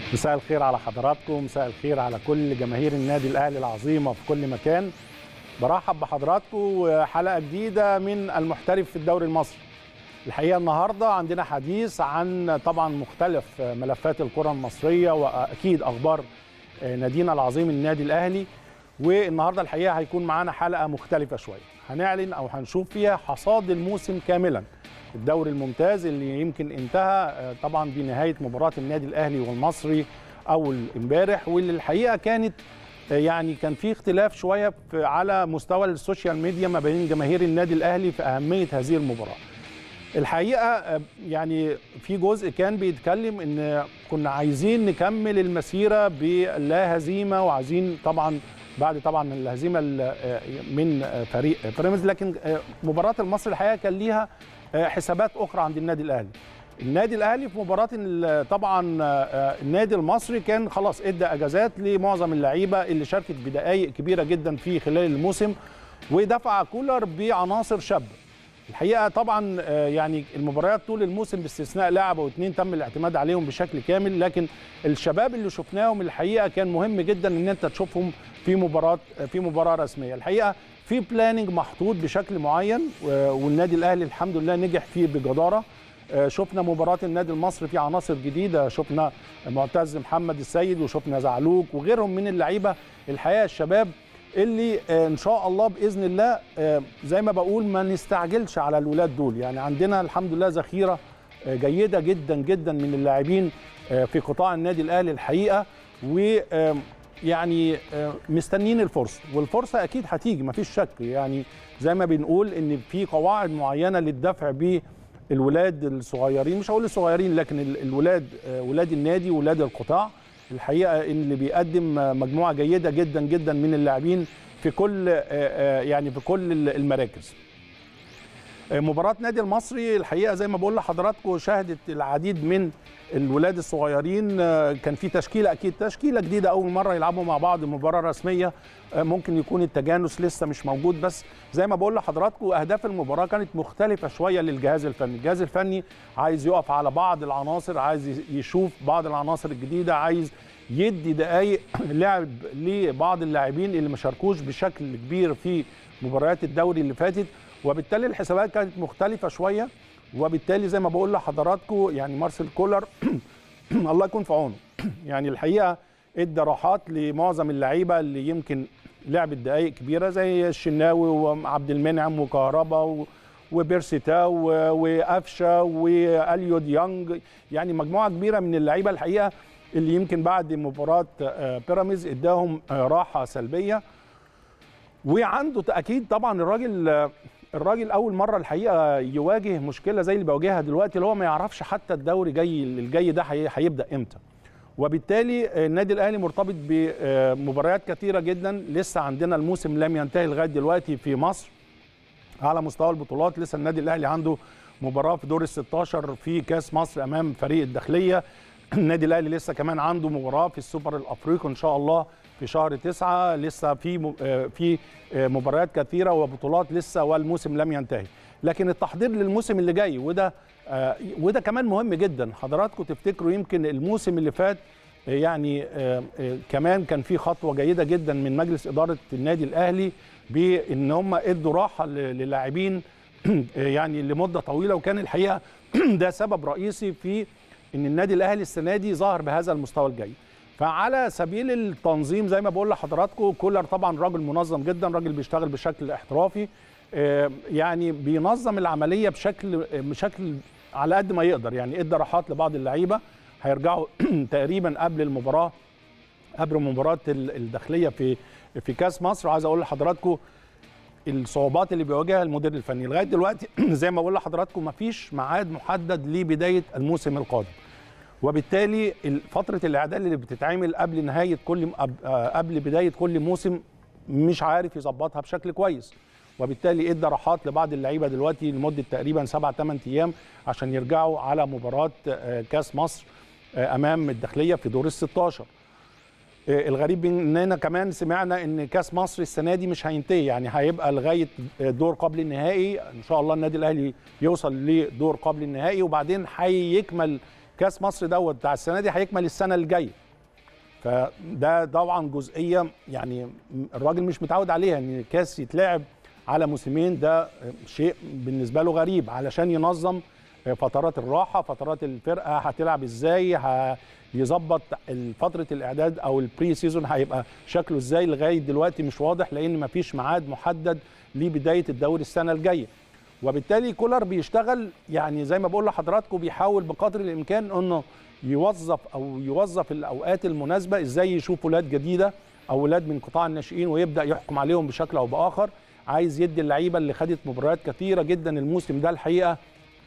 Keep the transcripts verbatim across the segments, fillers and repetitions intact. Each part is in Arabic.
مساء الخير على حضراتكم، مساء الخير على كل جماهير النادي الأهلي العظيمة في كل مكان. برحب بحضراتكم وحلقة جديدة من المحترف في الدوري المصري. الحقيقة النهاردة عندنا حديث عن طبعا مختلف ملفات الكرة المصرية وأكيد أخبار نادينا العظيم النادي الأهلي. والنهاردة الحقيقة هيكون معانا حلقة مختلفة شوية، هنعلن أو هنشوف فيها حصاد الموسم كاملا الدوري الممتاز اللي يمكن انتهى طبعا بنهايه مباراه النادي الاهلي والمصري اول امبارح، واللي الحقيقه كانت يعني كان في اختلاف شويه على مستوى السوشيال ميديا ما بين جماهير النادي الاهلي في اهميه هذه المباراه. الحقيقه يعني في جزء كان بيتكلم ان كنا عايزين نكمل المسيره بلا هزيمه، وعايزين طبعا بعد طبعا الهزيمه من فريق بيراميدز، لكن مباراه المصري الحقيقه كان ليها حسابات اخرى عند النادي الاهلي. النادي الاهلي في مباراه طبعا النادي المصري كان خلاص ادى اجازات لمعظم اللعيبه اللي شاركت بدقائق كبيره جدا في خلال الموسم، ودفع كولر بعناصر شابه. الحقيقه طبعا يعني المباريات طول الموسم باستثناء لاعب او اثنين تم الاعتماد عليهم بشكل كامل، لكن الشباب اللي شفناهم الحقيقه كان مهم جدا ان انت تشوفهم في مباراه في مباراه رسميه. الحقيقه في بلاننج محطوط بشكل معين، والنادي الاهلي الحمد لله نجح فيه بجداره. شفنا مباراه النادي المصري في عناصر جديده، شفنا معتز محمد السيد وشفنا زعلوك وغيرهم من اللعيبه الحقيقه الشباب اللي ان شاء الله باذن الله زي ما بقول ما نستعجلش على الولاد دول. يعني عندنا الحمد لله ذخيره جيده جدا جدا من اللاعبين في قطاع النادي الاهلي الحقيقه، و يعني مستنيين الفرصه، والفرصه اكيد هتيجي ما فيش شك. يعني زي ما بنقول ان في قواعد معينه للدفع بالولاد الصغيرين، مش هقول الصغيرين لكن الولاد ولاد النادي ولاد القطاع الحقيقه اللي بيقدم مجموعه جيده جدا جدا من اللاعبين في كل يعني في كل المراكز. مباراة نادي المصري الحقيقة زي ما بقول لحضراتكم شهدت العديد من الولاد الصغيرين، كان في تشكيلة أكيد تشكيلة جديدة أول مرة يلعبوا مع بعض مباراة رسمية، ممكن يكون التجانس لسه مش موجود، بس زي ما بقول لحضراتكم أهداف المباراة كانت مختلفة شوية للجهاز الفني. الجهاز الفني عايز يقف على بعض العناصر، عايز يشوف بعض العناصر الجديدة، عايز يدي دقايق لعب لبعض اللاعبين اللي ما شاركوش بشكل كبير في مباريات الدوري اللي فاتت، وبالتالي الحسابات كانت مختلفة شوية. وبالتالي زي ما بقول لحضراتكم يعني مارسيل كولر الله يكون في عونه، يعني الحقيقة ادى راحات لمعظم اللعيبة اللي يمكن لعبت دقائق كبيرة زي الشناوي وعبد المنعم وكهربا وبيرسيتاو وقفشه واليو ديانج، يعني مجموعة كبيرة من اللعيبة الحقيقة اللي يمكن بعد مباراة بيراميدز اداهم راحة سلبية. وعنده اكيد طبعا الراجل الراجل اول مره الحقيقه يواجه مشكله زي اللي بيواجهها دلوقتي، اللي هو ما يعرفش حتى الدوري جاي الجاي ده هيبدا امتى. وبالتالي النادي الاهلي مرتبط بمباريات كثيره جدا، لسه عندنا الموسم لم ينتهي لغايه دلوقتي في مصر على مستوى البطولات. لسه النادي الاهلي عنده مباراه في دور ال ستاشر في كاس مصر امام فريق الداخليه. النادي الاهلي لسه كمان عنده مباراه في السوبر الافريقي ان شاء الله في شهر تسعة، لسه في في مباريات كثيره وبطولات لسه والموسم لم ينتهي، لكن التحضير للموسم اللي جاي وده وده كمان مهم جدا. حضراتكم تفتكروا يمكن الموسم اللي فات يعني كمان كان في خطوه جيده جدا من مجلس اداره النادي الاهلي بان هم ادوا راحه للاعبين يعني لمده طويله، وكان الحقيقه ده سبب رئيسي في ان النادي الاهلي السنه دي ظهر بهذا المستوى الجيد. فعلى سبيل التنظيم زي ما بقول لحضراتكم كولر طبعا راجل منظم جدا، راجل بيشتغل بشكل احترافي، يعني بينظم العمليه بشكل بشكل على قد ما يقدر. يعني ادى راحات لبعض اللعيبه هيرجعوا تقريبا قبل المباراه قبل مباراه الداخليه في في كاس مصر. وعايز اقول لحضراتكم الصعوبات اللي بيواجهها المدير الفني لغايه دلوقتي زي ما بقول لحضراتكم مفيش ميعاد محدد لبدايه الموسم القادم، وبالتالي فتره الاعداد اللي بتتعمل قبل نهايه كل قبل بدايه كل موسم مش عارف يظبطها بشكل كويس، وبالتالي ادى راحات لبعض اللعيبه دلوقتي لمده تقريبا سبعة ثمانية ايام عشان يرجعوا على مباراه كاس مصر امام الداخليه في دور ال ستاشر. الغريب اننا كمان سمعنا ان كاس مصر السنه دي مش هينتهي، يعني هيبقى لغايه دور قبل النهائي ان شاء الله النادي الاهلي يوصل لدور قبل النهائي، وبعدين هيكمل كاس مصر دوت بتاع السنه دي هيكمل السنه الجايه. فده طبعا جزئيه يعني الراجل مش متعود عليها، ان الكاس يتلعب على موسمين، ده شيء بالنسبه له غريب، علشان ينظم فترات الراحه، فترات الفرقه هتلعب ازاي، هيظبط فتره الاعداد او البري سيزون هيبقى شكله ازاي. لغايه دلوقتي مش واضح، لان مفيش ميعاد محدد لبدايه الدوري السنه الجايه. وبالتالي كولر بيشتغل يعني زي ما بقول لحضراتكم، بيحاول بقدر الامكان انه يوظف او يوظف الاوقات المناسبه، ازاي يشوف ولاد جديده او ولاد من قطاع الناشئين ويبدا يحكم عليهم بشكل او باخر. عايز يدي اللعيبه اللي خدت مباريات كثيره جدا الموسم ده، الحقيقه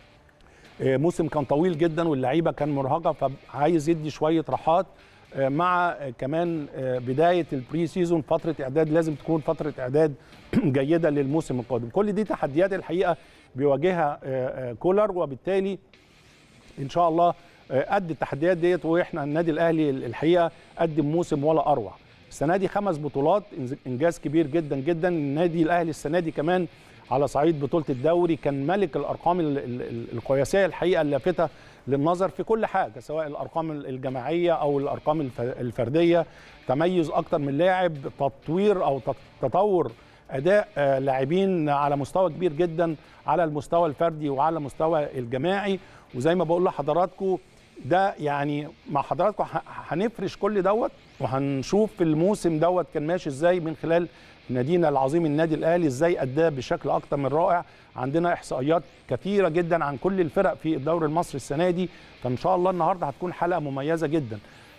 موسم كان طويل جدا واللعيبه كان مرهقه، فعايز يدي شويه راحات، مع كمان بدايه البري سيزون فتره اعداد لازم تكون فتره اعداد جيده للموسم القادم. كل دي تحديات الحقيقه بيواجهها كولر، وبالتالي ان شاء الله قد التحديات ديت. واحنا النادي الاهلي الحقيقه قدم موسم ولا اروع السنه دي، خمس بطولات، انجاز كبير جدا جدا. النادي الاهلي السنه دي كمان على صعيد بطوله الدوري كان ملك الارقام القياسيه الحقيقه اللافته للنظر في كل حاجه، سواء الارقام الجماعيه او الارقام الفرديه. تميز اكتر من لاعب، تطوير او تطور اداء لاعبين على مستوى كبير جدا على المستوى الفردي وعلى المستوى الجماعي. وزي ما بقول لحضراتكم ده يعني مع حضراتكم هنفرش كل دوت، وهنشوف الموسم دوت كان ماشي ازاي من خلال نادينا العظيم النادي الاهلي، ازاي اداه بشكل اكتر من رائع. عندنا احصائيات كثيره جدا عن كل الفرق في الدوري المصري السنه دي، فان شاء الله النهارده هتكون حلقه مميزه جدا.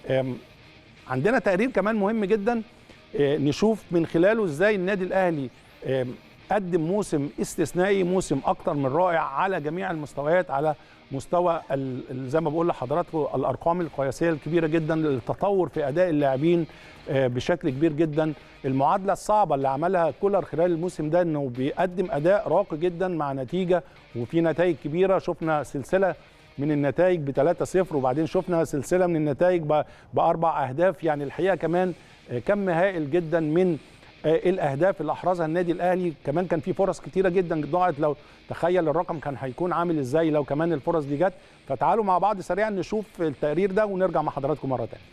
عندنا تقرير كمان مهم جدا نشوف من خلاله ازاي النادي الاهلي قدم موسم استثنائي، موسم اكتر من رائع على جميع المستويات، على مستوى زي ما بقول لحضراتكم الارقام القياسيه الكبيره جدا، التطور في اداء اللاعبين بشكل كبير جدا. المعادله الصعبه اللي عملها كولر خلال الموسم ده انه بيقدم اداء راقي جدا مع نتيجه وفي نتائج كبيره. شفنا سلسله من النتائج ب ثلاثة صفر، وبعدين شفنا سلسله من النتائج باربع اهداف. يعني الحقيقه كمان كم هائل جدا من الاهداف اللي احرزها النادي الاهلي. كمان كان في فرص كتيره جدا ضاعت، لو تخيل الرقم كان هيكون عامل ازاي لو كمان الفرص دي جت. فتعالوا مع بعض سريعا نشوف التقرير ده ونرجع مع حضراتكم مره ثانيه.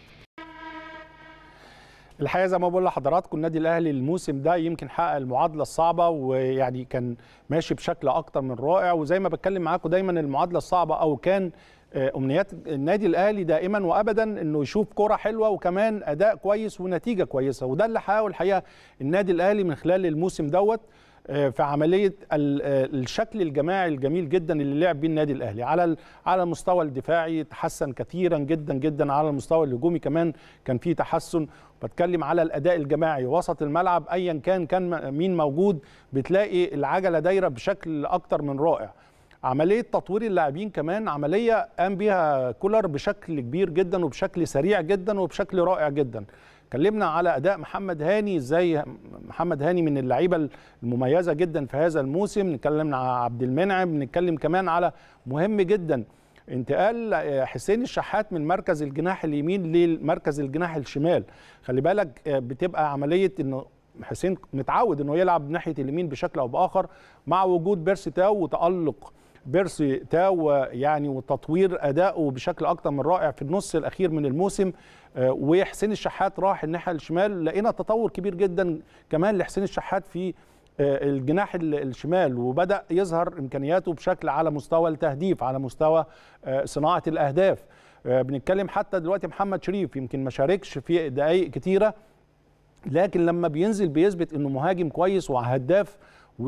الحقيقه زي ما بقول لحضراتكم النادي الاهلي الموسم ده يمكن حقق المعادله الصعبه، ويعني كان ماشي بشكل اكتر من رائع. وزي ما بتكلم معاكم دايما المعادله الصعبه او كان امنيات النادي الاهلي دائما وابدا انه يشوف كره حلوه وكمان اداء كويس ونتيجه كويسه، وده اللي حققه الحقيقه النادي الاهلي من خلال الموسم دوت في عمليه الشكل الجماعي الجميل جدا اللي لعب بيه النادي الاهلي. على على المستوى الدفاعي تحسن كثيرا جدا جدا، على المستوى الهجومي كمان كان في تحسن. بتكلم على الاداء الجماعي وسط الملعب، ايا كان كان مين موجود بتلاقي العجله دايره بشكل اكتر من رائع. عمليه تطوير اللاعبين كمان عمليه قام بيها كولر بشكل كبير جدا وبشكل سريع جدا وبشكل رائع جدا. اتكلمنا على اداء محمد هاني، ازاي محمد هاني من اللعيبه المميزه جدا في هذا الموسم. نتكلمنا على عبد المنعم، نتكلم كمان على مهم جدا انتقال حسين الشحات من مركز الجناح اليمين لمركز الجناح الشمال. خلي بالك بتبقى عمليه انه حسين متعود انه يلعب ناحيه اليمين بشكل او باخر، مع وجود بيرسي تاو وتالق بيرسي تاو يعني وتطوير ادائه بشكل اكتر من رائع في النص الاخير من الموسم. وحسين الشحات راح الناحيه الشمال، لقينا تطور كبير جدا كمان لحسين الشحات في الجناح الشمال، وبدا يظهر امكانياته بشكل على مستوى التهديف، على مستوى صناعه الاهداف. بنتكلم حتى دلوقتي محمد شريف يمكن ما شاركش في دقائق كتيره، لكن لما بينزل بيثبت انه مهاجم كويس وهداف.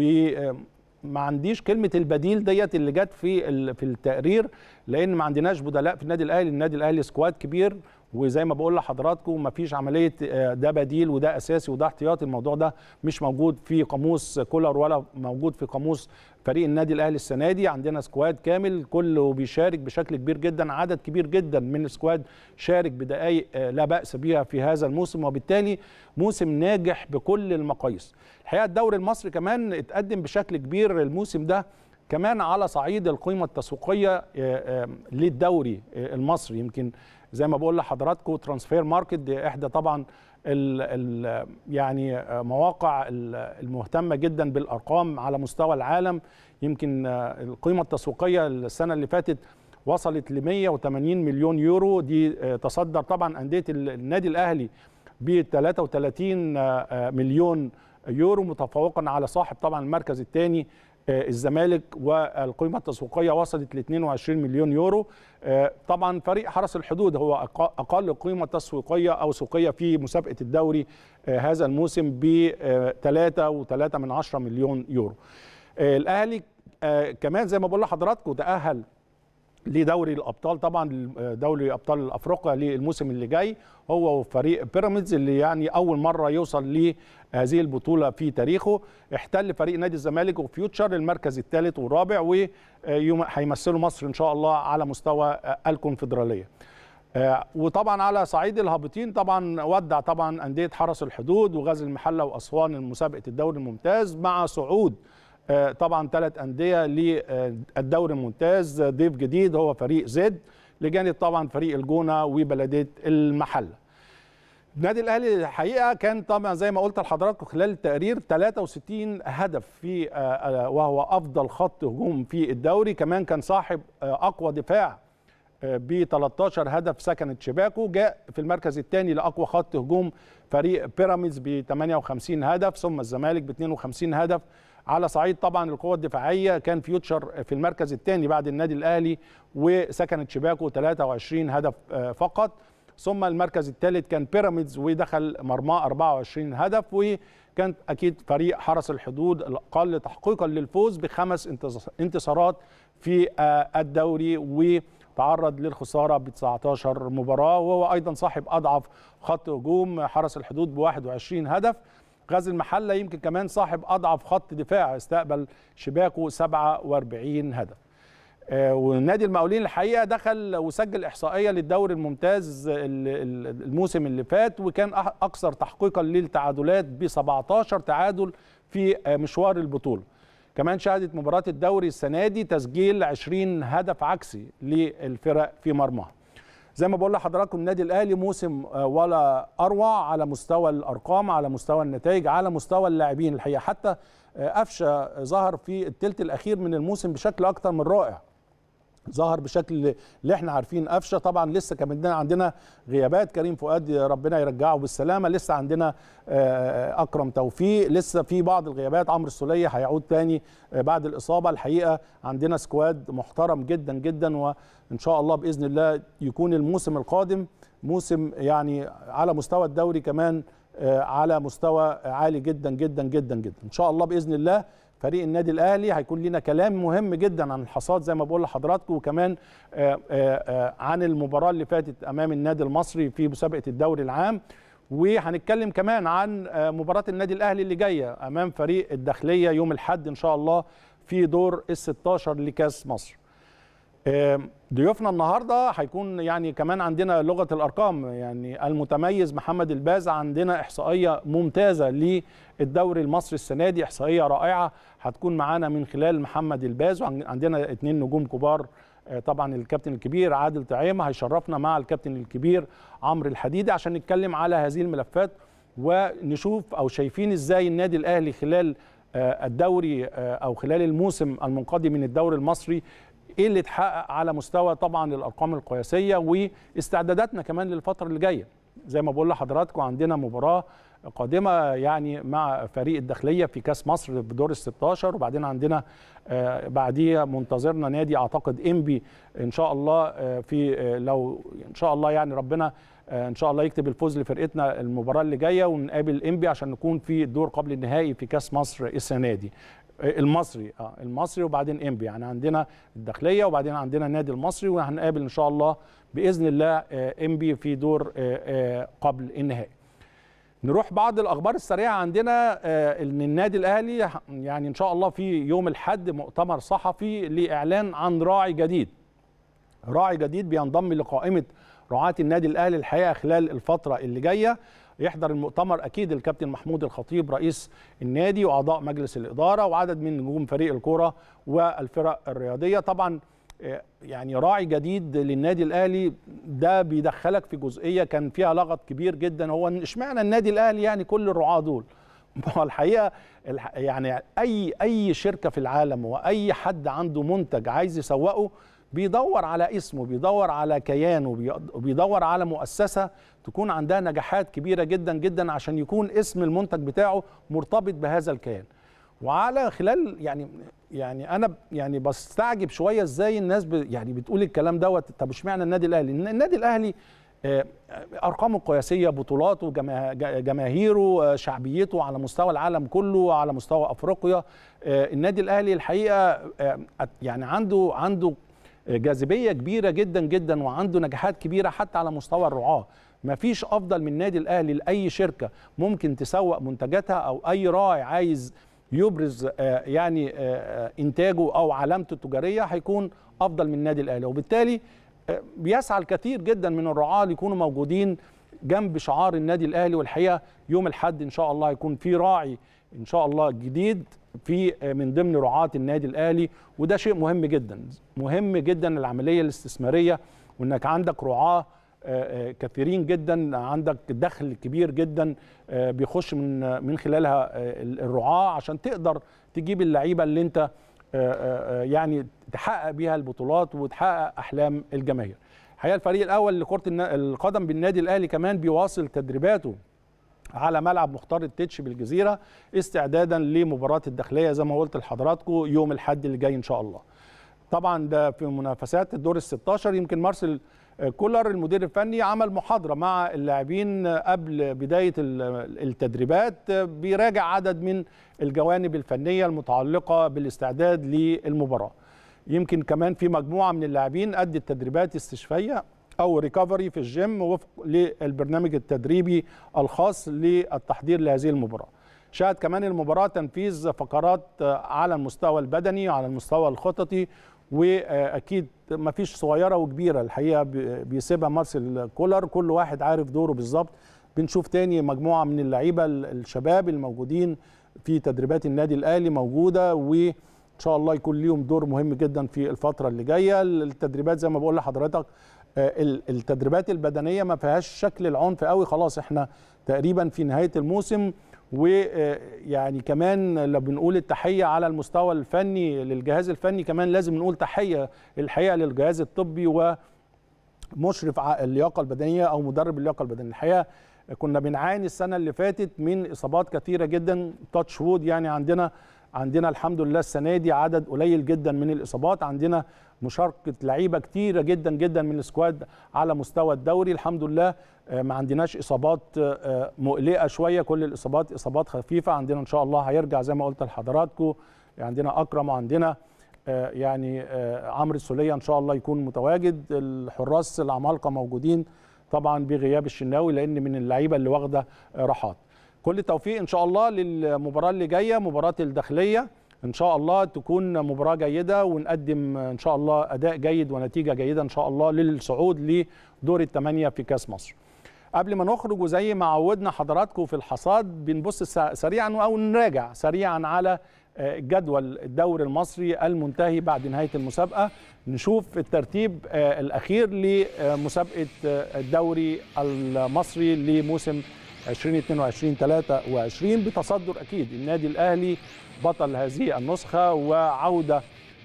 وما عنديش كلمه البديل ديت اللي جت في في التقرير، لان ما عندناش بدلاء في النادي الاهلي. النادي الاهلي سكواد كبير، وزي ما بقول لحضراتكم ما فيش عمليه ده بديل وده اساسي وده احتياطي. الموضوع ده مش موجود في قاموس كولر ولا موجود في قاموس فريق النادي الاهلي السنه دي. عندنا سكواد كامل كله بيشارك بشكل كبير جدا، عدد كبير جدا من السكواد شارك بدقائق لا باس بها في هذا الموسم، وبالتالي موسم ناجح بكل المقاييس. الحقيقه الدوري المصري كمان اتقدم بشكل كبير الموسم ده، كمان على صعيد القيمه التسويقيه للدوري المصري. يمكن زي ما بقول لحضراتكم ترانسفير ماركت دي احدى طبعا ال ال يعني مواقع المهتمه جدا بالارقام على مستوى العالم. يمكن القيمه التسويقيه السنه اللي فاتت وصلت ل مئة وثمانين مليون يورو. دي تصدر طبعا أندية النادي الأهلي ب ثلاثة وثلاثين مليون يورو، متفوقا على صاحب طبعا المركز الثاني الزمالك، والقيمة التسويقية وصلت ل اثنين وعشرين مليون يورو. طبعا فريق حرس الحدود هو أقل قيمة تسويقية أو سوقية في مسابقة الدوري هذا الموسم ب ثلاثة وثلاثة من عشرة مليون يورو. الأهلي كمان زي ما بقول لحضراتكم تأهل لدوري الابطال، طبعا دوري ابطال افريقيا للموسم اللي جاي، هو وفريق بيراميدز اللي يعني اول مره يوصل لهذه البطوله في تاريخه. احتل فريق نادي الزمالك وفيوتشر المركز الثالث والرابع، وهيمثلوا مصر ان شاء الله على مستوى الكونفدراليه. وطبعا على صعيد الهابطين طبعا ودع طبعا انديه حرس الحدود وغزل المحله واسوان مسابقه الدوري الممتاز، مع صعود طبعا ثلاث أندية للدوري الممتاز ضيف جديد هو فريق زد، لجانب طبعا فريق الجونة وبلدية المحلة. النادي الأهلي الحقيقة كان طبعا زي ما قلت لحضراتكم خلال التقرير ثلاثة وستين هدف في وهو أفضل خط هجوم في الدوري، كمان كان صاحب أقوى دفاع ب ثلاثة عشر هدف سكنت شباكه. جاء في المركز الثاني لأقوى خط هجوم فريق بيراميدز ب ثمانية وخمسين هدف، ثم الزمالك ب اثنين وخمسين هدف. على صعيد طبعا القوة الدفاعية كان فيوتشر في المركز الثاني بعد النادي الأهلي وسكنت شباكه ثلاثة وعشرين هدف فقط، ثم المركز الثالث كان بيراميدز ودخل مرماه أربعة وعشرين هدف، وكان أكيد فريق حرس الحدود الأقل تحقيقا للفوز بخمس انتصارات في الدوري، وتعرض للخسارة ب تسعة عشر مباراة، وهو أيضا صاحب أضعف خط هجوم حرس الحدود ب واحد وعشرين هدف. غزل المحله يمكن كمان صاحب اضعف خط دفاع استقبل شباكه سبعة وأربعين هدف. آه والنادي المقاولين الحقيقه دخل وسجل احصائيه للدوري الممتاز الموسم اللي فات، وكان اكثر تحقيقا للتعادلات ب سبعة عشر تعادل في مشوار البطوله. كمان شهدت مباراه الدوري السنه دي تسجيل عشرين هدف عكسي للفرق في مرماها. زي ما بقول لحضراتكم النادي الاهلي موسم ولا اروع على مستوى الارقام، على مستوى النتائج، على مستوى اللاعبين الحقيقه. حتى قفشه ظهر في الثلث الاخير من الموسم بشكل اكتر من رائع، ظهر بشكل اللي احنا عارفين. قفشه طبعا لسه كمان عندنا غيابات، كريم فؤاد ربنا يرجعه بالسلامه، لسه عندنا اكرم توفيق، لسه في بعض الغيابات، عمرو السوليه هيعود تاني بعد الاصابه. الحقيقه عندنا سكواد محترم جدا جدا، وان شاء الله باذن الله يكون الموسم القادم موسم يعني على مستوى الدوري كمان على مستوى عالي جدا جدا جدا جدا ان شاء الله باذن الله. فريق النادي الاهلي هيكون لنا كلام مهم جدا عن الحصاد زي ما بقول لحضراتكم، وكمان آآ آآ عن المباراه اللي فاتت امام النادي المصري في مسابقه الدوري العام، وهنتكلم كمان عن مباراه النادي الاهلي اللي جايه امام فريق الداخليه يوم الاحد ان شاء الله في دور ال ستاشر لكاس مصر. ضيوفنا النهارده هيكون يعني كمان عندنا لغه الارقام، يعني المتميز محمد الباز، عندنا احصائيه ممتازه للدوري المصري السنه دي، احصائيه رائعه هتكون معانا من خلال محمد الباز، وعندنا اثنين نجوم كبار طبعا الكابتن الكبير عادل طعيمه هيشرفنا مع الكابتن الكبير عمرو الحديدي عشان نتكلم على هذه الملفات ونشوف او شايفين ازاي النادي الاهلي خلال الدوري او خلال الموسم المنقضي من الدوري المصري ايه اللي اتحقق على مستوى طبعا الارقام القياسيه، واستعداداتنا كمان للفتره اللي جايه. زي ما بقول لحضراتكم عندنا مباراه قادمه يعني مع فريق الداخليه في كاس مصر بدور ال ستاشر، وبعدين عندنا آه بعديها منتظرنا نادي اعتقد انبي ان شاء الله آه في آه لو ان شاء الله يعني ربنا آه ان شاء الله يكتب الفوز لفرقتنا المباراه اللي جايه، ونقابل انبي عشان نكون في الدور قبل النهائي في كاس مصر السنه دي. المصري اه المصري وبعدين انبي، يعني عندنا الداخليه وبعدين عندنا النادي المصري، وهنقابل ان شاء الله باذن الله انبي في دور قبل النهائي. نروح بعض الاخبار السريعه. عندنا ان النادي الاهلي يعني ان شاء الله في يوم الاحد مؤتمر صحفي لاعلان عن راعي جديد. راعي جديد بينضم لقائمه رعاة النادي الاهلي الحقيقه خلال الفتره اللي جايه. يحضر المؤتمر اكيد الكابتن محمود الخطيب رئيس النادي واعضاء مجلس الاداره وعدد من نجوم فريق الكوره والفرق الرياضيه. طبعا يعني راعي جديد للنادي الاهلي ده بيدخلك في جزئيه كان فيها لغط كبير جدا، هو اشمعنى النادي الاهلي يعني كل الرعاه دول؟ الحقيقه يعني اي اي شركه في العالم واي حد عنده منتج عايز يسوقه بيدور على اسمه، بيدور على كيانه، وبيدور على مؤسسة تكون عندها نجاحات كبيرة جدا جدا عشان يكون اسم المنتج بتاعه مرتبط بهذا الكيان. وعلى خلال يعني يعني انا يعني بستعجب شويه ازاي الناس ب يعني بتقول الكلام دوت. طب اشمعنى النادي الاهلي؟ النادي الاهلي ارقامه القياسيه، بطولاته، جماهيره، شعبيته على مستوى العالم كله، على مستوى افريقيا. النادي الاهلي الحقيقه يعني عنده عنده جاذبيه كبيره جدا جدا، وعنده نجاحات كبيره حتى على مستوى الرعاه. ما فيش افضل من النادي الاهلي لاي شركه ممكن تسوق منتجاتها، او اي راعي عايز يبرز يعني انتاجه او علامته التجاريه هيكون افضل من النادي الاهلي. وبالتالي بيسعى الكثير جدا من الرعاه ليكونوا موجودين جنب شعار النادي الاهلي. والحقيقه يوم الاحد ان شاء الله هيكون في راعي ان شاء الله جديد في من ضمن رعاه النادي الاهلي، وده شيء مهم جدا. مهم جدا العمليه الاستثماريه، وانك عندك رعاه كثيرين جدا، عندك دخل كبير جدا بيخش من من خلالها الرعاه، عشان تقدر تجيب اللعيبه اللي انت يعني تحقق بيها البطولات وتحقق احلام الجماهير. الحقيقه الفريق الاول لكره القدم بالنادي الاهلي كمان بيواصل تدريباته على ملعب مختار التتش بالجزيره استعدادا لمباراه الداخليه زي ما قلت لحضراتكم يوم الاحد اللي جاي ان شاء الله. طبعا ده في منافسات الدور ال ستاشر. يمكن مارسيل كولر المدير الفني عمل محاضره مع اللاعبين قبل بدايه التدريبات، بيراجع عدد من الجوانب الفنيه المتعلقه بالاستعداد للمباراه. يمكن كمان في مجموعه من اللاعبين ادت تدريبات استشفائيه او ريكفري في الجيم وفق للبرنامج التدريبي الخاص للتحضير لهذه المباراه. شهد كمان المباراه تنفيذ فقرات على المستوى البدني، على المستوى الخططي، واكيد ما فيش صغيره وكبيره الحقيقه بيسيبها مارسيل كولر، كل واحد عارف دوره بالظبط. بنشوف تاني مجموعه من اللعيبه الشباب الموجودين في تدريبات النادي الاهلي موجوده، وان شاء الله يكون ليهم دور مهم جدا في الفتره اللي جايه. التدريبات زي ما بقول لحضرتك التدريبات البدنيه ما فيهاش شكل العنف قوي، خلاص احنا تقريبا في نهايه الموسم. ويعني كمان لو بنقول التحيه على المستوى الفني للجهاز الفني، كمان لازم نقول تحيه الحقيقه للجهاز الطبي ومشرف اللياقه البدنيه او مدرب اللياقه البدنيه. الحقيقه كنا بنعاني السنه اللي فاتت من اصابات كثيره جدا، تاتش وود يعني عندنا عندنا الحمد لله السنه دي عدد قليل جدا من الاصابات، عندنا مشاركه لعيبه كتيره جدا جدا من السكواد على مستوى الدوري. الحمد لله ما عندناش اصابات مقلقه شويه، كل الاصابات اصابات خفيفه. عندنا ان شاء الله هيرجع زي ما قلت لحضراتكم، عندنا اكرم وعندنا يعني عمرو السوليه ان شاء الله يكون متواجد. الحراس العمالقه موجودين طبعا بغياب الشناوي لان من اللعيبه اللي واخده راحات. كل التوفيق ان شاء الله للمباراه اللي جايه، مباراه الداخليه ان شاء الله تكون مباراه جيده، ونقدم ان شاء الله اداء جيد ونتيجه جيده ان شاء الله للصعود لدور الثمانيه في كاس مصر. قبل ما نخرج وزي ما عودنا حضراتكم في الحصاد بنبص سريعا او نراجع سريعا على جدول الدوري المصري المنتهي بعد نهايه المسابقه، نشوف الترتيب الاخير لمسابقه الدوري المصري لموسم ألفين واثنين وعشرين ثلاثة وعشرين بتصدر اكيد النادي الاهلي بطل هذه النسخه وعوده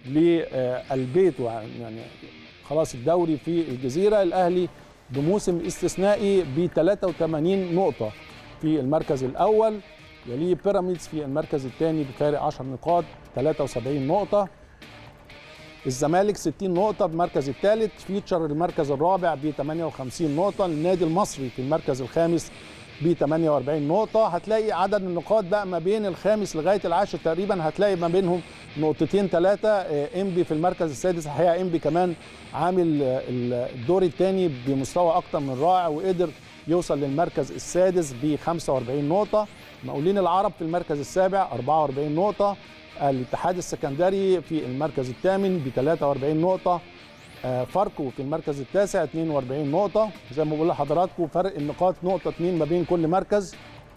للبيت، يعني خلاص الدوري في الجزيره. الاهلي بموسم استثنائي ب ثلاثة وثمانين نقطه في المركز الاول، يليه بيراميدز في المركز الثاني بفارق عشر نقاط ثلاثة وسبعين نقطه، الزمالك ستين نقطه بالمركز الثالث، فيوتشر المركز الرابع ب ثمانية وخمسين نقطه، النادي المصري في المركز الخامس ب ثمانية وأربعين نقطه. هتلاقي عدد النقاط بقى ما بين الخامس لغايه العاشر تقريبا هتلاقي ما بينهم نقطتين ثلاثه. انبي في المركز السادس، الحقيقه انبي كمان عامل الدور الثاني بمستوى اكتر من رائع وقدر يوصل للمركز السادس ب خمسة وأربعين نقطه. مقاولين العرب في المركز السابع أربعة وأربعين نقطه، الاتحاد السكندري في المركز الثامن ب ثلاثة وأربعين نقطه، فاركو في المركز التاسع اثنين وأربعين نقطة. زي ما بقول لحضراتكم فرق النقاط نقطة اثنين ما بين كل مركز.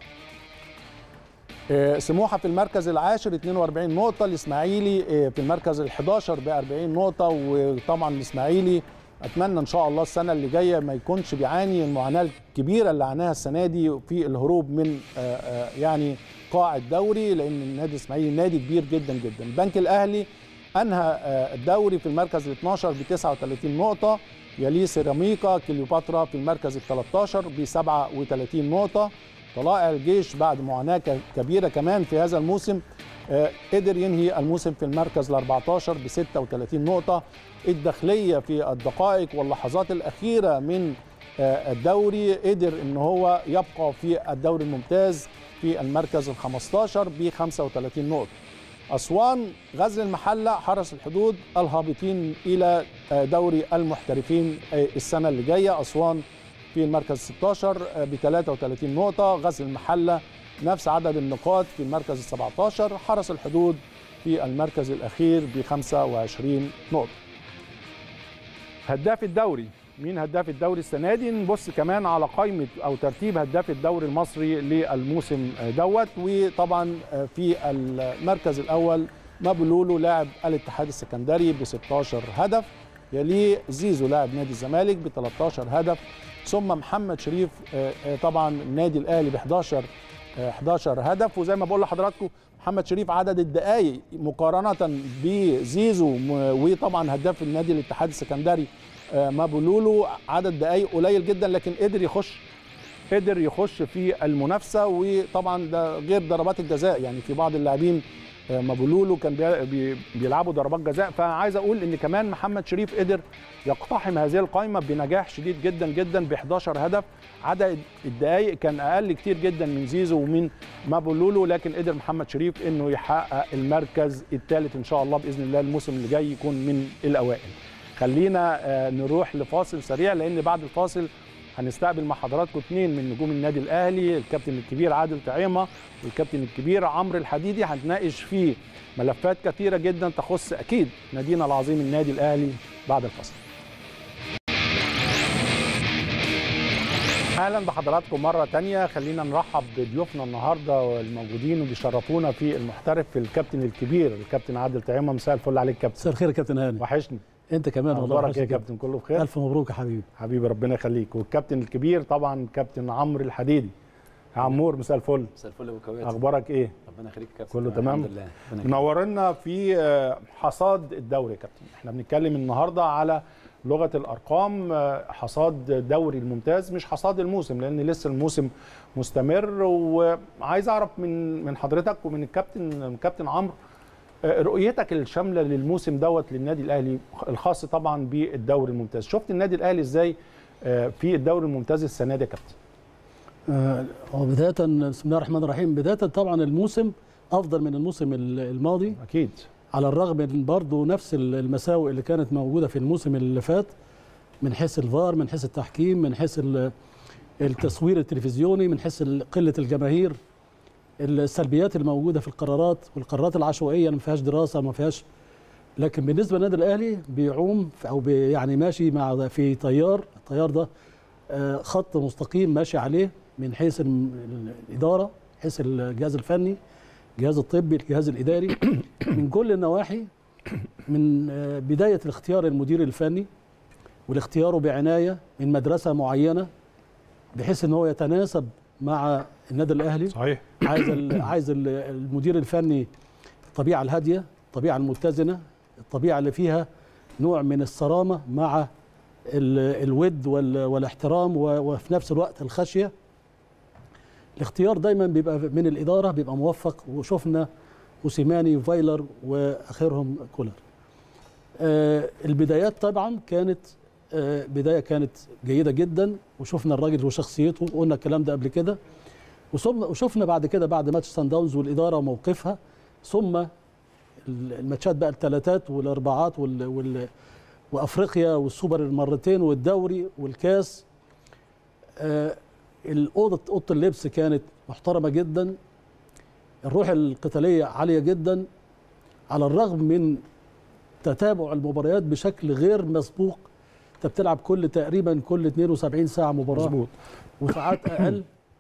سموحة في المركز العاشر اثنين وأربعين نقطة، الإسماعيلي في المركز الحداشر ب أربعين نقطة. وطبعا الإسماعيلي أتمنى إن شاء الله السنة اللي جاية ما يكونش بيعاني المعاناة الكبيرة اللي عاناها السنة دي في الهروب من يعني قاع الدوري، لأن النادي الإسماعيلي نادي كبير جدا جدا. البنك الأهلي انهى الدوري في المركز ال اثناشر ب تسعة وثلاثين نقطه، يليه سيراميكا كليوباترا في المركز ال ثلاثة عشر ب سبعة وثلاثين نقطه. طلائع الجيش بعد معاناه كبيره كمان في هذا الموسم قدر ينهي الموسم في المركز ال أربعة عشر ب ستة وثلاثين نقطه. الداخليه في الدقائق واللحظات الاخيره من الدوري قدر ان هو يبقى في الدوري الممتاز في المركز ال خمسة عشر ب خمسة وثلاثين نقطه. أسوان غزل المحلة حرس الحدود الهابطين إلى دوري المحترفين السنة اللي جاية. أسوان في المركز ستة عشر ب ثلاثة وثلاثين نقطة، غزل المحلة نفس عدد النقاط في المركز السابع عشر، حرس الحدود في المركز الأخير ب خمسة وعشرين نقطة. هداف الدوري، مين هداف الدوري السنة دي؟ نبص كمان على قائمة أو ترتيب هداف الدوري المصري للموسم دوت. وطبعا في المركز الأول مابولولو لاعب الاتحاد السكندري ب ستة عشر هدف، يليه زيزو لاعب نادي الزمالك ب ثلاثة عشر هدف، ثم محمد شريف طبعا النادي الأهلي ب احد عشر هدف. وزي ما بقول لحضراتكم محمد شريف عدد الدقائق مقارنة بزيزو وطبعا هداف النادي الاتحاد السكندري مابولولو عدد دقائق قليل جدا، لكن قدر يخش قدر يخش في المنافسه. وطبعا ده غير ضربات الجزاء، يعني في بعض اللاعبين مابولولو كان بيلعبوا ضربات جزاء. فعايز اقول ان كمان محمد شريف قدر يقتحم هذه القائمه بنجاح شديد جدا جدا ب احد عشر هدف. عدد الدقائق كان اقل كتير جدا من زيزو ومن مابولولو، لكن قدر محمد شريف انه يحقق المركز الثالث ان شاء الله باذن الله الموسم اللي جاي يكون من الاوائل. خلينا نروح لفاصل سريع، لان بعد الفاصل هنستقبل مع حضراتكم اثنين من نجوم النادي الاهلي، الكابتن الكبير عادل طعيمه والكابتن الكبير عمرو الحديدي. هنتناقش في ملفات كثيره جدا تخص اكيد نادينا العظيم النادي الاهلي بعد الفاصل. اهلا بحضراتكم مره ثانيه. خلينا نرحب بضيوفنا النهارده الموجودين وبيشرفونا في المحترف الكابتن الكبير الكابتن عادل طعيمه. مساء الفل عليك كابتن. مساء الخير يا كابتن هاني. وحشني. انت كمان والله. اخبارك ايه يا كابتن؟ كله بخير؟ الف مبروك يا حبيبي. حبيبي ربنا يخليك. والكابتن الكبير طبعا كابتن عمرو الحديدي. يا عمور مساء الفل. مساء الفل يا ابو كويس. اخبارك ايه؟ ربنا يخليك يا كابتن. كله تمام الحمد لله. منورنا في حصاد الدوري يا كابتن. احنا بنتكلم النهارده على لغه الارقام، حصاد الدوري الممتاز مش حصاد الموسم، لان لسه الموسم مستمر. وعايز اعرف من من حضرتك ومن الكابتن كابتن عمرو رؤيتك الشامله للموسم دوت للنادي الاهلي، الخاص طبعا بالدوري الممتاز. شفت النادي الاهلي ازاي في الدوري الممتاز السنه دي يا كابتن؟ هو آه بدايه بسم الله الرحمن الرحيم، بدايه طبعا الموسم افضل من الموسم الماضي اكيد، على الرغم من برضه نفس المساوئ اللي كانت موجوده في الموسم اللي فات، من حيث الفار، من حيث التحكيم، من حيث التصوير التلفزيوني، من حيث قله الجماهير، السلبيات الموجوده في القرارات والقرارات العشوائيه اللي ما فيهاش دراسه ما فيهاش. لكن بالنسبه للنادي الاهلي بيعوم او بي يعني ماشي مع في تيار، التيار ده خط مستقيم ماشي عليه من حيث الاداره، من حيث الجهاز الفني، الجهاز الطبي، الجهاز الاداري، من كل النواحي، من بدايه الاختيار المدير الفني والاختياره بعنايه من مدرسه معينه بحيث ان هو يتناسب مع النادي الاهلي. صحيح. عايز عايز المدير الفني الطبيعه الهاديه، الطبيعه المتزنه، الطبيعه اللي فيها نوع من الصرامه مع الود والاحترام وفي نفس الوقت الخشيه. الاختيار دايما بيبقى من الاداره بيبقى موفق، وشفنا موسيماني وفايلر واخرهم كولر. آه البدايات طبعا كانت آه بدايه كانت جيده جدا، وشفنا الراجل وشخصيته، وقلنا الكلام ده قبل كده، وشفنا بعد كده بعد ماتش سان داونز والاداره وموقفها، ثم الماتشات بقى الثلاثات والاربعات وال وال وافريقيا والسوبر المرتين والدوري والكاس. آه الاوضه اوضه اللبس كانت محترمه جدا، الروح القتاليه عاليه جدا، على الرغم من تتابع المباريات بشكل غير مسبوق. انت بتلعب كل تقريبا كل اثنين وسبعين ساعه مباراه، مظبوط، وساعات اقل،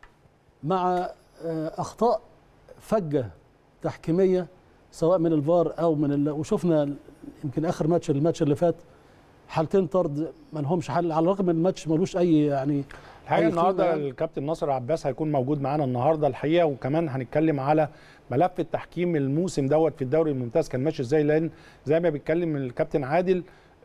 مع اخطاء فجه تحكيميه سواء من الفار او من ال... وشفنا يمكن اخر ماتش الماتش اللي فات حالتين طرد ما لهمش حل، على الرغم من الماتش ملوش اي يعني الحقيقه النهارده الكابتن ناصر عباس هيكون موجود معانا النهارده الحقيقه، وكمان هنتكلم على ملف التحكيم الموسم دوت في الدوري الممتاز كان ماشي ازاي، لان زي ما بيتكلم الكابتن عادل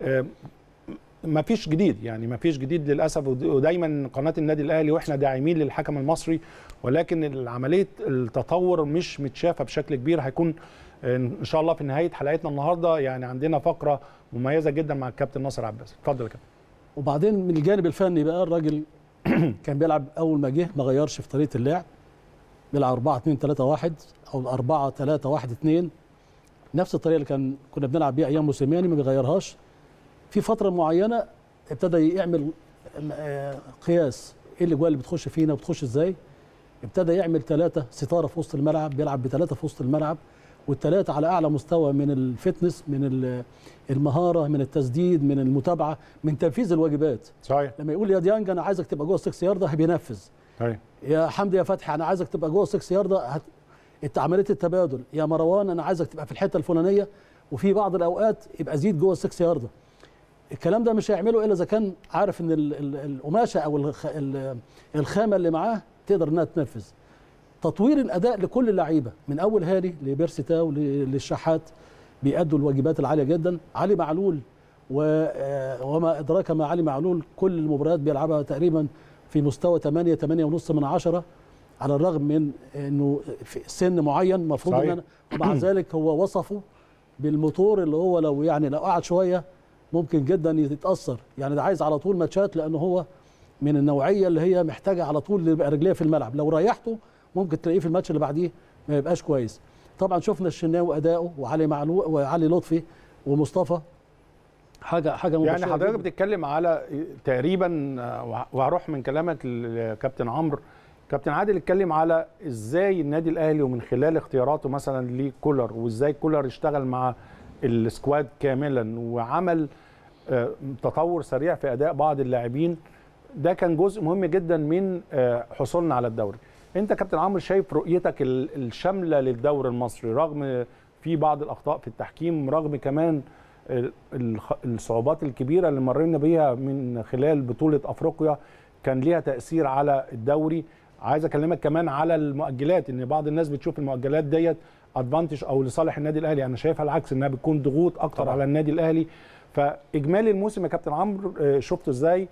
ما فيش جديد، يعني ما فيش جديد للاسف، ودايما قناه النادي الاهلي واحنا داعمين للحكم المصري، ولكن عمليه التطور مش متشافه بشكل كبير. هيكون ان شاء الله في نهايه حلقتنا النهارده يعني عندنا فقره مميزه جدا مع الكابتن ناصر عباس. اتفضل يا كابتن. وبعدين من الجانب الفني بقى الراجل كان بيلعب اول ما جه ما غيرش في طريقه اللعب، بيلعب أربعة اتنين تلاتة واحد او أربعة تلاتة واحد اتنين، نفس الطريقه اللي كان كنا بنلعب بيها ايام موسيماني، ما بيغيرهاش. في فتره معينه ابتدى يعمل قياس ايه الاجوال اللي بتخش فينا وبتخش ازاي، ابتدى يعمل ثلاثه ستاره في وسط الملعب، بيلعب بثلاثه في وسط الملعب، والثلاثه على اعلى مستوى من الفتنس، من المهاره، من التسديد، من المتابعه، من تنفيذ الواجبات. صحيح. لما يقول يا ديانج انا عايزك تبقى جوه السكس يارده بينفذ. صحيح. يا حمدي يا فتحي انا عايزك تبقى جوه السكس يارده هت... عمليه التبادل. يا مروان انا عايزك تبقى في الحته الفلانيه، وفي بعض الاوقات يبقى زيد جوه السكس يارده. الكلام ده مش هيعمله الا اذا كان عارف ان القماشه او الخامه اللي معاه تقدر انها تنفذ. تطوير الاداء لكل اللعيبه من اول هاني لبيرسي تاو للشحات بيأدوا الواجبات العاليه جدا. علي معلول وما ادراك ما علي معلول، كل المباريات بيلعبها تقريبا في مستوى ثمانية ثمانية ونص من عشرة، على الرغم من انه في سن معين المفروض ان ومع ذلك هو وصفه بالموتور اللي هو لو يعني لو قعد شويه ممكن جدا يتاثر، يعني ده عايز على طول ماتشات، لانه هو من النوعيه اللي هي محتاجه على طول يبقى رجليه في الملعب، لو ريحته ممكن تلاقيه في الماتش اللي بعديه ما يبقاش كويس. طبعا شفنا الشناوي اداؤه وعلي معلول وعلي لطفي ومصطفى حاجه حاجه يعني حضرتك بتتكلم على تقريبا، وهروح من كلامك لكابتن عمرو، كابتن عادل اتكلم على ازاي النادي الاهلي ومن خلال اختياراته مثلا لكولر، وازاي كولر اشتغل مع السكواد كاملا وعمل تطور سريع في اداء بعض اللاعبين. ده كان جزء مهم جدا من حصولنا على الدوري. انت كابتن عمرو شايف رؤيتك الشامله للدوري المصري رغم في بعض الاخطاء في التحكيم، رغم كمان الصعوبات الكبيره اللي مرينا بيها من خلال بطوله افريقيا كان ليها تاثير على الدوري. عايز اكلمك كمان على المؤجلات، ان بعض الناس بتشوف المؤجلات ديت ادفانتج او لصالح النادي الاهلي، انا شايفها العكس، انها بتكون ضغوط اكتر طبعا على النادي الاهلي. فاجمالي الموسم يا كابتن عمرو شفته ازاي،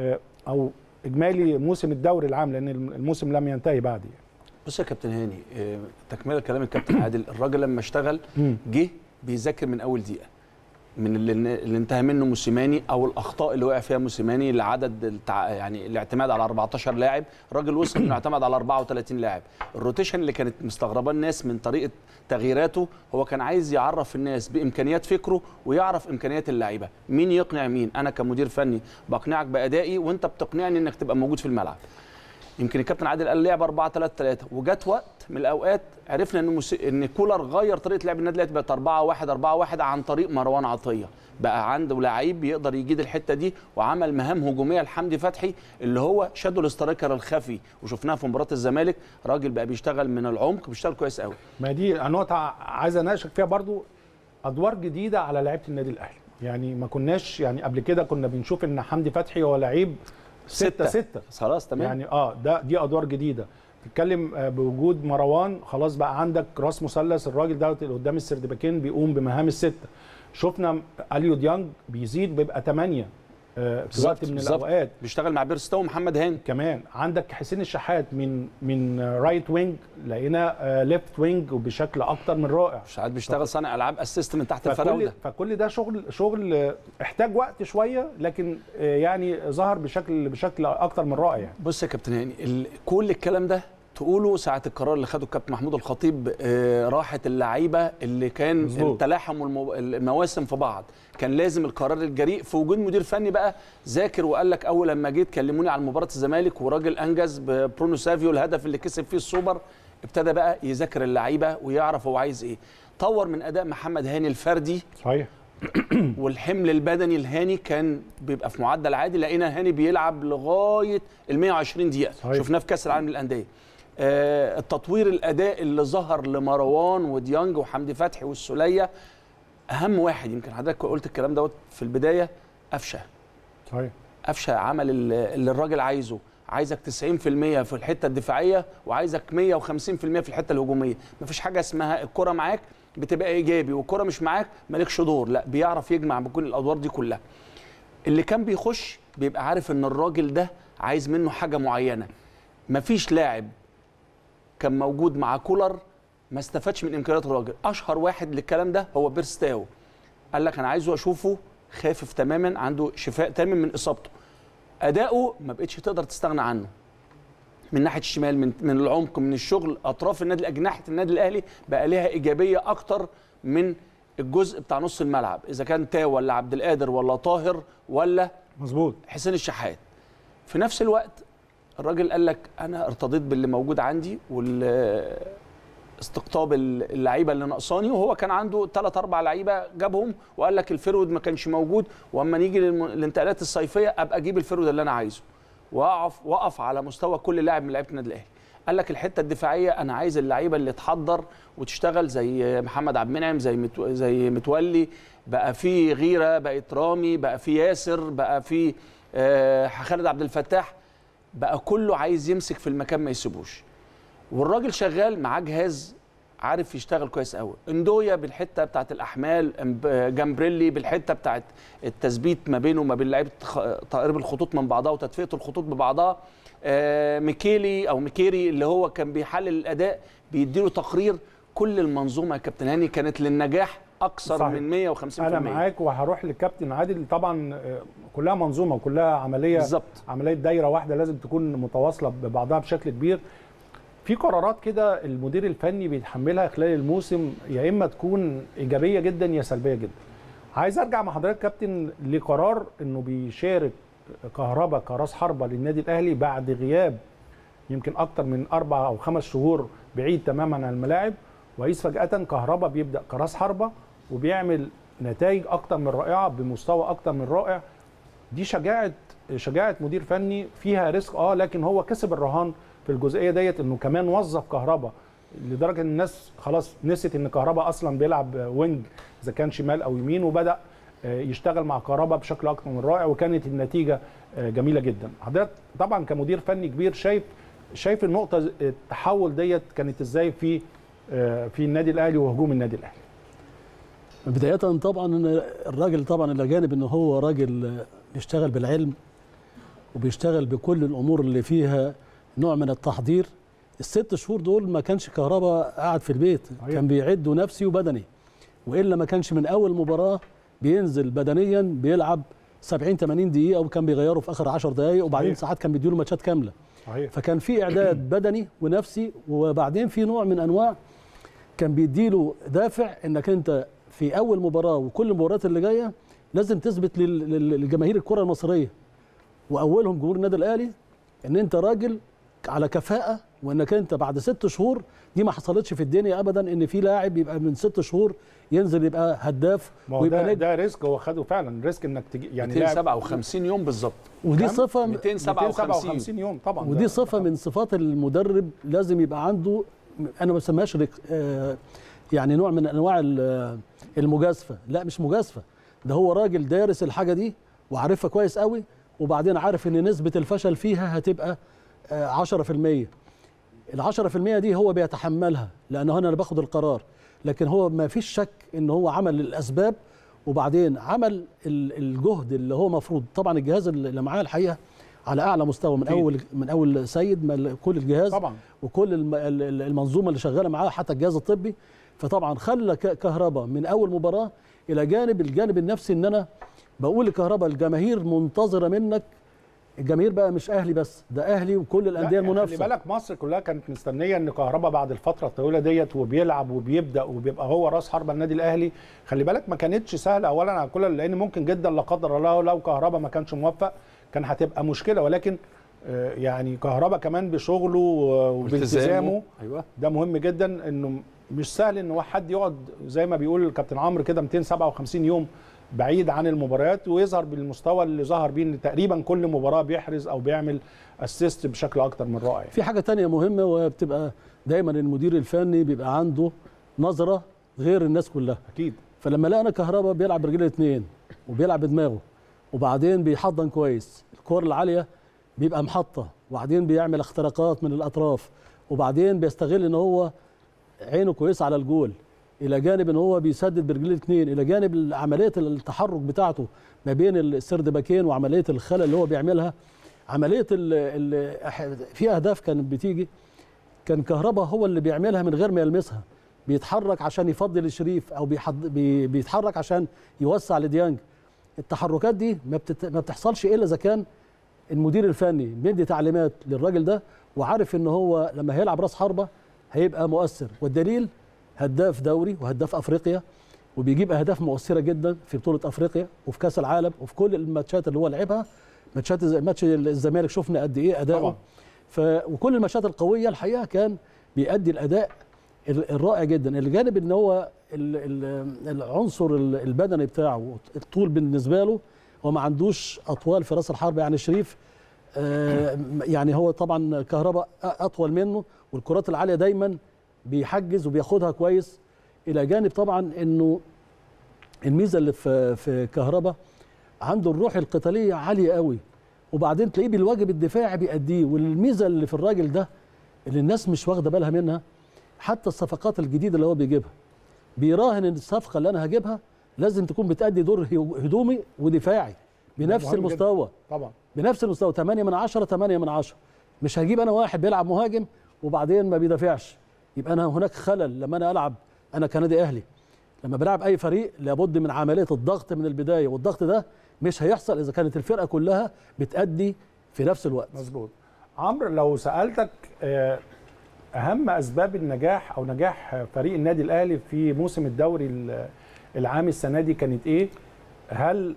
او اجمالي موسم الدوري العام لان الموسم لم ينتهي بعد يعني. بص يا كابتن هاني، تكمله كلام الكابتن عادل، الراجل لما اشتغل جه بيذاكر من اول دقيقه من اللي, اللي انتهى منه موسيماني او الاخطاء اللي وقع فيها موسيماني لعدد التع... يعني الاعتماد على أربعتاشر لاعب، الراجل وصل انه اعتمد على أربعة وثلاثين لاعب. الروتيشن اللي كانت مستغربه الناس من طريقه تغييراته، هو كان عايز يعرف الناس بامكانيات فكره ويعرف امكانيات اللعيبه، مين يقنع مين. انا كمدير فني بقنعك بادائي وانت بتقنعني انك تبقى موجود في الملعب. يمكن الكابتن عادل قال لعب أربعة ثلاثة ثلاثة، وجات وقت من الاوقات عرفنا ان مس... ان كولر غير طريقه لعب النادي الاهلي، بقت أربعة واحد أربعة واحد عن طريق مروان عطيه، بقى عنده لعيب بيقدر يجيد الحته دي، وعمل مهام هجوميه لحمدي فتحي اللي هو شادو الاسترايكر الخفي، وشفناها في مباراه الزمالك، راجل بقى بيشتغل من العمق، بيشتغل كويس قوي. ما دي نقطه عايز اناقشك فيها برضو، ادوار جديده على لعيبه النادي الاهلي، يعني ما كناش يعني قبل كده كنا بنشوف ان حمدي فتحي هو لعيب ستة ستة خلاص تمام، يعني اه ده دي ادوار جديده. تتكلم بوجود مروان، خلاص بقى عندك راس مثلث، الراجل ده اللي قدام السردباكين بيقوم بمهام السته. شفنا اليو ديانج بيزيد بيبقى ثمانية في وقت من الاوقات، بيشتغل مع بيرستو ومحمد هاني. كمان عندك حسين الشحات من من رايت وينج لقينا ليفت وينج وبشكل اكتر من رائع، ساعات بيشتغل صانع العاب اسيست من تحت الفراوده. فكل ده شغل شغل احتاج وقت شويه، لكن يعني ظهر بشكل بشكل اكتر من رائع يعني. بص يا كابتن هاني، كل الكلام ده تقوله ساعه القرار اللي خده الكابتن محمود الخطيب، راحه اللعيبه اللي كان تلاحم المواسم في بعض، كان لازم القرار الجريء في وجود مدير فني بقى ذاكر، وقال لك اول لما جيت كلموني على مباراه الزمالك وراجل انجز ببرونو سافيو الهدف اللي كسب فيه السوبر، ابتدى بقى يذاكر اللعيبه ويعرف هو عايز ايه. طور من اداء محمد هاني الفردي صحيح والحمل البدني الهاني كان بيبقى في معدل عادي، لقينا هاني بيلعب لغايه ال مئة وعشرين دقيقه، صحيح. شفناه في كاس العالم للانديه. آه التطوير الاداء اللي ظهر لمروان وديانج وحمدي فتحي والسوليه، اهم واحد يمكن حضرتك قلت الكلام دوت في البدايه، قفشه. صحيح. قفشه عمل اللي الراجل عايزه، عايزك تسعين في المية في الحته الدفاعيه وعايزك مية وخمسين في المية في الحته الهجوميه. مفيش حاجه اسمها الكره معاك بتبقى ايجابي والكره مش معاك مالكش دور، لا، بيعرف يجمع بكل الادوار دي كلها. اللي كان بيخش بيبقى عارف ان الراجل ده عايز منه حاجه معينه. مفيش لاعب كان موجود مع كولر ما استفادش من امكانيات الراجل. اشهر واحد للكلام ده هو بيرستاو. قال لك انا عايزه اشوفه خافف تماما، عنده شفاء تام من اصابته. اداؤه ما بقتش تقدر تستغنى عنه من ناحيه الشمال، من من العمق، من الشغل، اطراف النادي، اجنحه النادي الاهلي بقى ليها ايجابيه اكتر من الجزء بتاع نص الملعب، اذا كان تاو ولا عبد القادر ولا طاهر ولا مظبوط حسين الشحات. في نفس الوقت الراجل قال لك انا ارتضيت باللي موجود عندي واستقطاب اللعيبه اللي ناقصاني، وهو كان عنده ثلاث اربع لعيبه جابهم، وقال لك الفرود ما كانش موجود، واما نيجي للانتقالات الصيفيه ابقى اجيب الفرود اللي انا عايزه واقف واقف على مستوى كل لاعب من لعيبه النادي الاهلي. قال لك الحته الدفاعيه انا عايز اللعيبه اللي تحضر وتشتغل زي محمد عبد المنعم، زي متو... زي متولي، بقى في غيره، بقت رامي، بقى في ياسر، بقى في آه خالد عبد الفتاح، بقى كله عايز يمسك في المكان ما يسيبوش. والراجل شغال معاه جهاز عارف يشتغل كويس قوي. اندويا بالحته بتاعت الاحمال، جامبريلي بالحته بتاعت التثبيت ما بينه وما بين لعيبه تقريب الخطوط من بعضها وتدفئه الخطوط ببعضها. آه ميكيلي او ميكيري اللي هو كان بيحلل الاداء بيديله تقرير. كل المنظومه يا كابتن هاني كانت للنجاح اكثر صحيح. من مية وخمسين بالمية. انا معاك وهروح للكابتن عادل. طبعا كلها منظومه وكلها عمليه بالزبط. عمليه دايره واحده لازم تكون متواصله ببعضها بشكل كبير. في قرارات كده المدير الفني بيتحملها خلال الموسم، يا اما تكون ايجابيه جدا يا سلبيه جدا. عايز ارجع مع حضرتك كابتن لقرار انه بيشارك كهربا كراس حربه للنادي الاهلي بعد غياب يمكن اكتر من اربع او خمس شهور بعيد تماما عن الملاعب، وعايز فجاه كهربا بيبدا كراس حربه وبيعمل نتائج اكتر من رائعه بمستوى اكتر من رائع. دي شجاعه شجاعه مدير فني فيها ريسك اه لكن هو كسب الرهان في الجزئيه ديت، انه كمان وظف كهربا لدرجه ان الناس خلاص نسيت ان كهربا اصلا بيلعب وينج اذا كان شمال او يمين، وبدا يشتغل مع كهربا بشكل اكتر من رائع، وكانت النتيجه جميله جدا. حضرتك طبعا كمدير فني كبير شايف شايف النقطه التحول ديت كانت ازاي في في النادي الاهلي وهجوم النادي الاهلي؟ بدايه طبعا الراجل طبعا الى جانب ان هو راجل بيشتغل بالعلم وبيشتغل بكل الامور اللي فيها نوع من التحضير. الست شهور دول ما كانش كهربا قاعد في البيت، أيوة. كان بيعد نفسي وبدني، والا ما كانش من اول مباراه بينزل بدنيا بيلعب سبعين ثمانين دقيقه، وكان بيغيره في اخر عشر دقائق، وبعدين أيوة. ساعات كان بيديله ماتشات كامله. أيوة. فكان في اعداد بدني ونفسي، وبعدين في نوع من انواع كان بيديله دافع انك انت في اول مباراه وكل المباريات اللي جايه لازم تثبت للجماهير الكره المصريه واولهم جمهور النادي الاهلي ان انت راجل على كفاءه، وانك انت بعد ست شهور دي ما حصلتش في الدنيا ابدا ان في لاعب يبقى من ست شهور ينزل يبقى هداف ويبقى ده, ده ريسك هو خده فعلا، ريسك انك تجي يعني مئتين وسبعة وخمسين يوم بالظبط، ودي صفه مئتين وسبعة وخمسين يوم طبعا، ودي صفه من صفات المدرب لازم يبقى عنده. انا ما بسميهاش يعني نوع من انواع المجازفه، لا مش مجازفه، ده هو راجل دارس الحاجه دي وعارفها كويس قوي، وبعدين عارف ان نسبه الفشل فيها هتبقى عشرة في المية. ال عشرة في المية دي هو بيتحملها لانه انا اللي باخد القرار، لكن هو ما فيش شك ان هو عمل الاسباب وبعدين عمل الجهد اللي هو مفروض. طبعا الجهاز اللي معاه الحقيقه على اعلى مستوى، من اول من اول سيد كل الجهاز طبعا، وكل المنظومه اللي شغاله معاه حتى الجهاز الطبي. فطبعا خلى كهربا من اول مباراه الى جانب الجانب النفسي، ان انا بقول لكهربا الجماهير منتظره منك. الجماهير بقى مش اهلي بس، ده اهلي وكل الانديه المنافسه. خلي بالك مصر كلها كانت مستنيه ان كهربا بعد الفتره الطويله ديت وبيلعب وبيبدا وبيبقى هو راس حربه النادي الاهلي. خلي بالك ما كانتش سهله اولا على كل، لان ممكن جدا لا قدر الله لو كهربا ما كانش موفق كان هتبقى مشكله، ولكن يعني كهربا كمان بشغله وبالتزامه أيوة. ده مهم جدا، انه مش سهل ان حد يقعد زي ما بيقول الكابتن عمرو كده مئتين وسبعة وخمسين يوم بعيد عن المباريات ويظهر بالمستوى اللي ظهر بيه، ان تقريبا كل مباراه بيحرز او بيعمل اسيست بشكل اكتر من رائع. في حاجه تانية مهمه، وبتبقى دايما المدير الفني بيبقى عنده نظره غير الناس كلها. اكيد. فلما لقى انا كهربا بيلعب برجليه اثنين وبيلعب بدماغه وبعدين بيحضن كويس، الكور العاليه بيبقى محطه، وبعدين بيعمل اختراقات من الاطراف، وبعدين بيستغل ان هو عينه كويسه على الجول، الى جانب ان هو بيسدد برجليه الاثنين، الى جانب عمليه التحرك بتاعته ما بين السرد باكين وعمليه الخلل اللي هو بيعملها. عمليه ال ال في اهداف كانت بتيجي كان كهربا هو اللي بيعملها من غير ما يلمسها، بيتحرك عشان يفضل الشريف او بي بيتحرك عشان يوسع لديانج. التحركات دي ما, بتت... ما بتحصلش الا اذا كان المدير الفني مدي تعليمات للراجل ده وعارف ان هو لما هيلعب راس حربه هيبقى مؤثر، والدليل هداف دوري وهداف افريقيا وبيجيب اهداف مؤثره جدا في بطوله افريقيا وفي كاس العالم وفي كل الماتشات اللي هو لعبها. ماتشات ماتش الزمالك شفنا قد ايه اداؤه، ف وكل الماتشات القويه الحقيقه كان بيؤدي الاداء الرائع جدا. الجانب ان هو العنصر البدني بتاعه الطول بالنسبه له، هو ما عندوش اطوال في راس الحربه، يعني شريف يعني هو طبعا كهرباء اطول منه، والكرات العاليه دايما بيحجز وبياخدها كويس. الى جانب طبعا انه الميزه اللي في في كهرباء عنده الروح القتاليه عاليه قوي، وبعدين تلاقيه بالواجب الدفاعي بيأديه. والميزه اللي في الراجل ده اللي الناس مش واخده بالها منها، حتى الصفقات الجديده اللي هو بيجيبها بيراهن ان الصفقه اللي انا هجيبها لازم تكون بتأدي دور هجومي ودفاعي بنفس المستوى، طبعا بنفس المستوى ثمانية من عشرة ثمانية من عشرة. مش هجيب انا واحد بيلعب مهاجم وبعدين ما بيدافعش، يبقى انا هناك خلل. لما انا العب انا كنادي اهلي، لما بلعب اي فريق لابد من عمليه الضغط من البدايه، والضغط ده مش هيحصل اذا كانت الفرقه كلها بتأدي في نفس الوقت. مظبوط. عمرو، لو سالتك اهم اسباب النجاح او نجاح فريق النادي الاهلي في موسم الدوري العام السنه دي كانت ايه؟ هل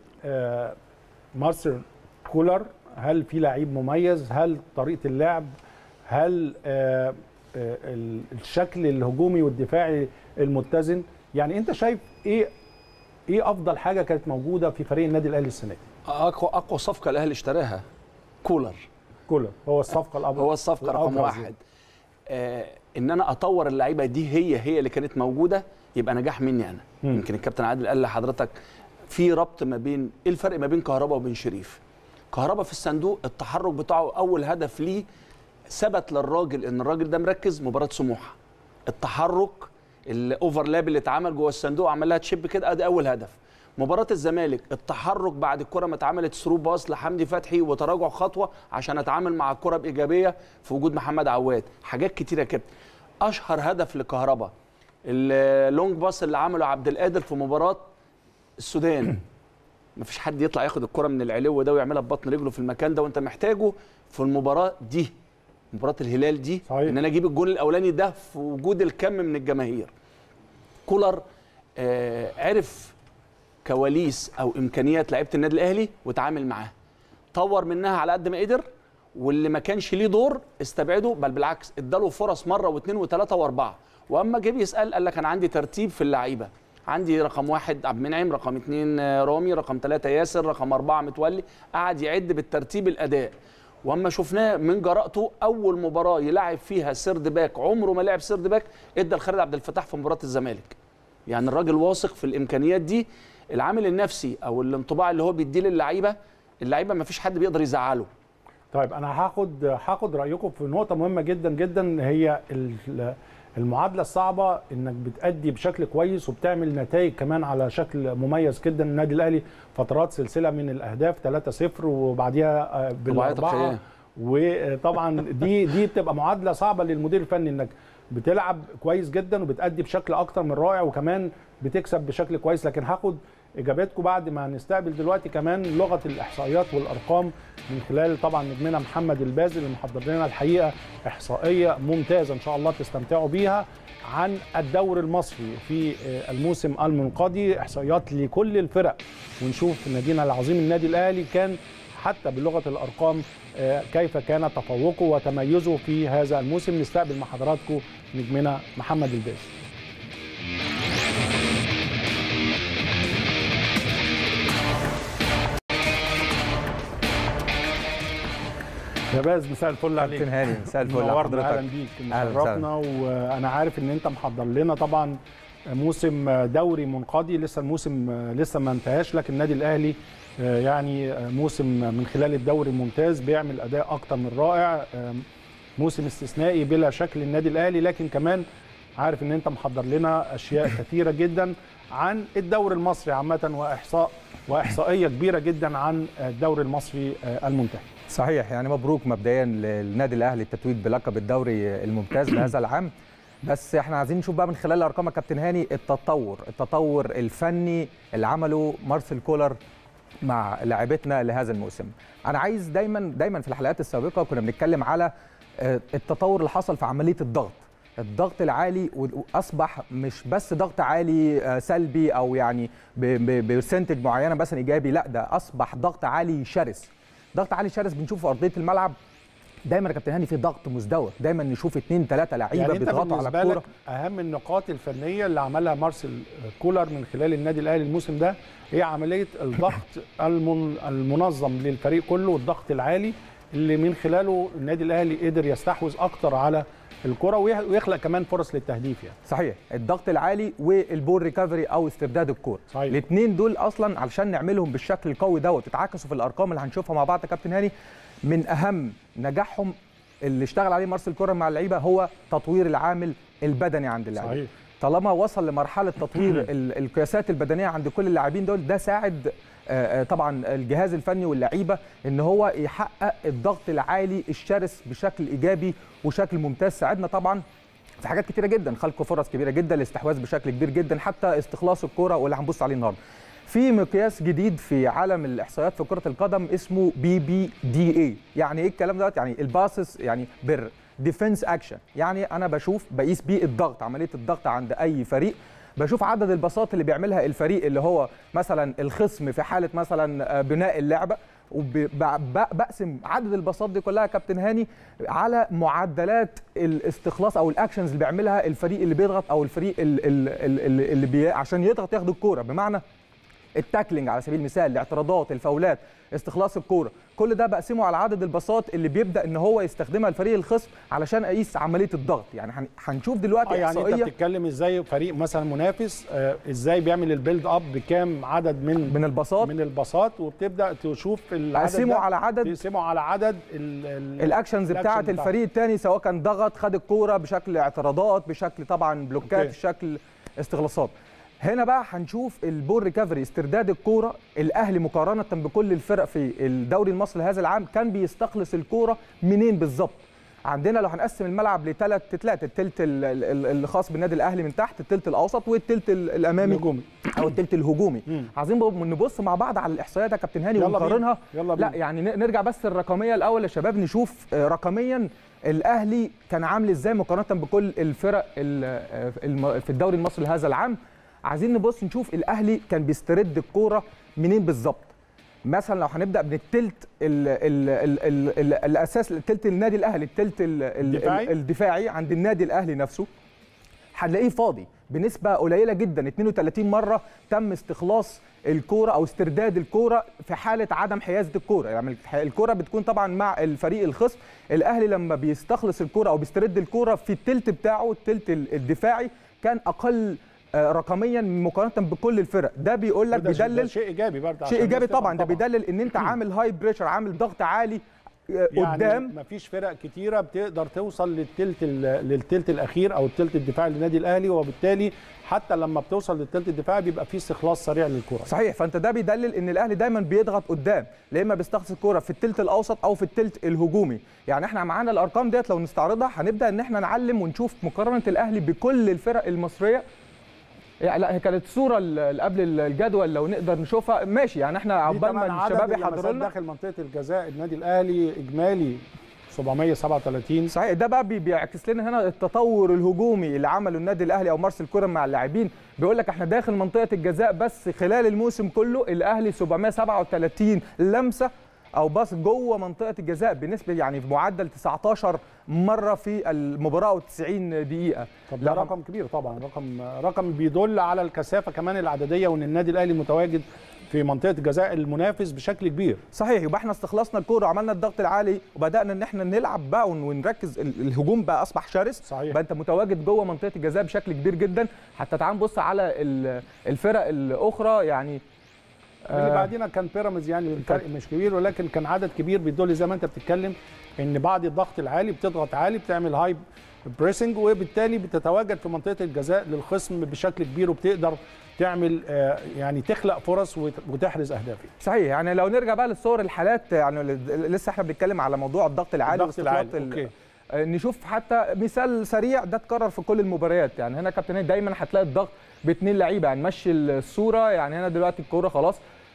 مارسيل كولر؟ هل في لعيب مميز؟ هل طريقه اللعب؟ هل الشكل الهجومي والدفاعي المتزن؟ يعني انت شايف ايه ايه افضل حاجه كانت موجوده في فريق النادي الاهلي السنه دي؟ اقوى اقوى صفقه الاهلي اشتراها كولر. كولر هو الصفقه الابرز، هو الصفقه رقم واحد. آه ان انا اطور اللعيبه دي هي هي اللي كانت موجوده، يبقى نجاح مني انا. م. يمكن الكابتن عادل قال لحضرتك في ربط ما بين ايه الفرق ما بين كهربا وبين شريف. كهربا في الصندوق التحرك بتاعه اول هدف ليه ثبت للراجل ان الراجل ده مركز. مباراه سموحه التحرك الاوفرلاب اللي اتعمل جوه الصندوق عمل لها تشيب كده، ادي اول هدف. مباراه الزمالك التحرك بعد الكره ما اتعملت ثرو باص لحمدي فتحي وتراجع خطوه عشان اتعامل مع الكره بايجابيه في وجود محمد عواد. حاجات كتيره كده. اشهر هدف لكهربا اللونج باص اللي عمله عبد القادر في مباراه السودان. مفيش حد يطلع ياخد الكره من العلو ده ويعملها ببطن رجله في المكان ده، وانت محتاجه في المباراه دي، مباراه الهلال دي. صحيح. ان انا اجيب الجول الاولاني ده في وجود الكم من الجماهير. كولر آه عرف كواليس او امكانيات لعيبه النادي الاهلي وتعامل معاها، طور منها على قد ما قدر، واللي ما كانش ليه دور استبعده، بل بالعكس اداله فرص مره واثنين وثلاثه واربعه. واما جه بيسال قال لك انا عندي ترتيب في اللعيبه، عندي رقم واحد عبد المنعم، رقم اثنين رامي، رقم ثلاثه ياسر، رقم اربعه متولي. قعد يعد بالترتيب الاداء. واما شفناه من جرأته اول مباراه يلعب فيها سيرد باك، عمره ما لعب سيرد باك، ادى لخالد عبد الفتاح في مباراه الزمالك. يعني الراجل واثق في الامكانيات دي. العامل النفسي او الانطباع اللي هو بيديه للعيبه، اللعيبه ما فيش حد بيقدر يزعله. طيب انا هاخد هاخد رايكم في نقطه مهمه جدا جدا، هي المعادله الصعبه انك بتأدي بشكل كويس وبتعمل نتائج كمان على شكل مميز جدا. النادي الاهلي فترات سلسله من الاهداف ثلاثة صفر وبعديها بالاربعه، وطبعا دي دي بتبقى معادله صعبه للمدير الفني، انك بتلعب كويس جدا وبتأدي بشكل اكتر من رائع وكمان بتكسب بشكل كويس. لكن هاخد اجاباتكم بعد ما هنستقبل دلوقتي كمان لغه الاحصائيات والارقام من خلال طبعا نجمنا محمد البازل اللي محضر لنا الحقيقه احصائيه ممتازه ان شاء الله تستمتعوا بيها عن الدوري المصري في الموسم المنقضي، احصائيات لكل الفرق، ونشوف نادينا العظيم النادي الاهلي كان حتى بلغه الارقام كيف كان تفوقه وتميزه في هذا الموسم. نستقبل مع حضراتكم نجمنا محمد البازل. يا باز مساء الفل عليك. كابتن هاني مساء الفل على حضرتك. اهلا بيك، مشرفنا. وانا عارف ان انت محضر لنا طبعا موسم دوري منقضي، لسه الموسم لسه ما انتهاش، لكن النادي الاهلي يعني موسم من خلال الدوري الممتاز بيعمل اداء اكتر من رائع، موسم استثنائي بلا شك للنادي الاهلي، لكن كمان عارف ان انت محضر لنا اشياء كثيره جدا عن الدوري المصري عامه، واحصاء واحصائيه كبيره جدا عن الدوري المصري المنتهي. صحيح، يعني مبروك مبدئيا للنادي الاهلي التتويج بلقب الدوري الممتاز لهذا العام. بس احنا عايزين نشوف بقى من خلال الارقام يا كابتن هاني التطور التطور الفني اللي عمله مارسيل كولر مع لاعبتنا لهذا الموسم. انا عايز دايما دايما في الحلقات السابقه كنا بنتكلم على التطور اللي حصل في عمليه الضغط الضغط العالي، واصبح مش بس ضغط عالي سلبي او يعني برسنتج معينه مثلا ايجابي، لا ده اصبح ضغط عالي شرس. ضغط عالي شرس بنشوفه في ارضيه الملعب دايما يا كابتن هاني في ضغط مزدوج، دايما نشوف اثنين ثلاثه لعيبه يعني بيضغطوا على الكوره. اهم النقاط الفنيه اللي عملها مارسيل كولر من خلال النادي الاهلي الموسم ده هي عمليه الضغط المنظم للفريق كله، والضغط العالي اللي من خلاله النادي الاهلي قدر يستحوذ اكتر على الكره ويخلق كمان فرص للتهديف. يعني صحيح، الضغط العالي والبول ريكفري او استرداد الكوره، الاثنين دول اصلا علشان نعملهم بالشكل القوي ده وتتعكسوا في الارقام اللي هنشوفها مع بعض يا كابتن هاني، من اهم نجاحهم اللي اشتغل عليه مارسيل كولر مع اللعيبه هو تطوير العامل البدني عند اللعيبه. طالما وصل لمرحله تطوير القياسات البدنيه عند كل اللاعبين دول، ده ساعد طبعا الجهاز الفني واللعيبه ان هو يحقق الضغط العالي الشرس بشكل ايجابي وشكل ممتاز. ساعدنا طبعا في حاجات كتيره جدا، خلق فرص كبيره جدا، الاستحواذ بشكل كبير جدا، حتى استخلاص الكوره واللي هنبص عليه النهارده. في مقياس جديد في عالم الاحصائيات في كره القدم اسمه بي بي دي اي. يعني ايه الكلام دوت؟ يعني الباسس يعني بر ديفنس اكشن، يعني انا بشوف بقيس بيه الضغط، عمليه الضغط عند اي فريق، بشوف عدد الباصات اللي بيعملها الفريق اللي هو مثلا الخصم في حاله مثلا بناء اللعبه، وبقسم عدد الباصات دي كلها يا كابتن هاني على معدلات الاستخلاص او الاكشنز اللي بيعملها الفريق اللي بيضغط او الفريق اللي, اللي, اللي بي عشان يضغط ياخد الكوره، بمعنى التاكلينج على سبيل المثال، الاعتراضات، الفاولات، استخلاص الكوره، كل ده بقسمه على عدد الباصات اللي بيبدا ان هو يستخدمها الفريق الخصم علشان اقيس عمليه الضغط. يعني هنشوف دلوقتي يعني احصائيه. يعني انت بتتكلم ازاي فريق مثلا منافس آه ازاي بيعمل البيلد اب بكام عدد من من الباصات من الباصات وبتبدا تشوف العدد، تقسمه على عدد تقسمه على عدد الاكشنز بتاعه الفريق الثاني، سواء كان ضغط، خد الكوره بشكل اعتراضات، بشكل طبعا بلوكات، بشكل استخلاصات. هنا بقى هنشوف البول ريكفري، استرداد الكوره. الاهلي مقارنه بكل الفرق في الدوري المصري هذا العام كان بيستخلص الكوره منين بالظبط؟ عندنا لو هنقسم الملعب لثلاث تلات، الثلث الخاص بالنادي الاهلي من تحت، الثلث الاوسط والثلث الامامي الهجومي او الثلث الهجومي. عايزين نبص مع بعض على الاحصائيات يا كابتن هاني ونقارنها. لا يعني نرجع بس الرقميه الاول يا شباب، نشوف رقميا الاهلي كان عامل ازاي مقارنه بكل الفرق في الدوري المصري هذا العام. عايزين نبص نشوف الاهلي كان بيسترد الكوره منين بالظبط. مثلا لو هنبدا من الثلث الاساس، الثلث النادي الاهلي، الثلث الدفاعي. الدفاعي عند النادي الاهلي نفسه هنلاقيه فاضي بنسبه قليله جدا، اثنين وثلاثين مره تم استخلاص الكوره او استرداد الكوره في حاله عدم حيازه الكوره. يعني الكوره بتكون طبعا مع الفريق الخصم، الاهلي لما بيستخلص الكوره او بيسترد الكوره في الثلث بتاعه الثلث الدفاعي كان اقل رقميا مقارنه بكل الفرق. ده بيقول لك بيدلل شيء ايجابي برضه، شيء ايجابي طبعا. ده بيدلل ان انت عامل هاي بريشر، عامل ضغط عالي قدام. يعني مفيش فرق كتيره بتقدر توصل للثلث للثلث الاخير او الثلث الدفاعي للنادي الاهلي، وبالتالي حتى لما بتوصل للثلث الدفاعي بيبقى فيه استخلاص سريع للكره. صحيح، فانت ده بيدلل ان الاهلي دايما بيضغط قدام، لا اما بيستخلص الكره في الثلث الاوسط او في الثلث الهجومي. يعني احنا معانا الارقام ديت لو نستعرضها هنبدا ان احنا نعلم ونشوف مقارنه الاهلي بكل الفرق المصريه. يعني لا هي كانت صوره قبل الجدول لو نقدر نشوفها ماشي. يعني احنا عقبال ما الشباب يحضروا لنا داخل منطقه الجزاء النادي الاهلي اجمالي سبعمية وسبعة وثلاثين. صحيح، ده بقى بيعكس لنا هنا التطور الهجومي اللي عمله النادي الاهلي او مارسيل كولر مع اللاعبين. بيقول لك احنا داخل منطقه الجزاء بس خلال الموسم كله الاهلي سبعمية وسبعة وثلاثين لمسه او باص جوه منطقه الجزاء بنسبه يعني بمعدل تسعتاشر مره في المباراه وتسعين دقيقه. طب ده رقم كبير طبعا، رقم رقم بيدل على الكثافه كمان العدديه، وان النادي الاهلي متواجد في منطقه الجزاء المنافس بشكل كبير. صحيح، يبقى احنا استخلصنا الكوره وعملنا الضغط العالي وبدانا ان احنا نلعب بقى ونركز، الهجوم بقى اصبح شرس. صحيح، بقى انت متواجد جوه منطقه الجزاء بشكل كبير جدا. حتى تعال نبص على الفرق الاخرى، يعني اللي بعدين كان بيراميدز، يعني الفرق مش كبير، ولكن كان عدد كبير بيدل زي ما انت بتتكلم ان بعد الضغط العالي بتضغط عالي، بتعمل هاي بريسنج، وبالتالي بتتواجد في منطقه الجزاء للخصم بشكل كبير، وبتقدر تعمل يعني تخلق فرص وتحرز اهداف. صحيح. يعني لو نرجع بقى للصور الحالات، يعني لسه احنا بنتكلم على موضوع الضغط العالي الضغط العالي. نشوف حتى مثال سريع ده اتكرر في كل المباريات. يعني هنا كابتن هاني دايما هتلاقي الضغط باثنين لعيبه، يعني نمشي الصوره. يعني هنا دلوقتي الكوره خلاص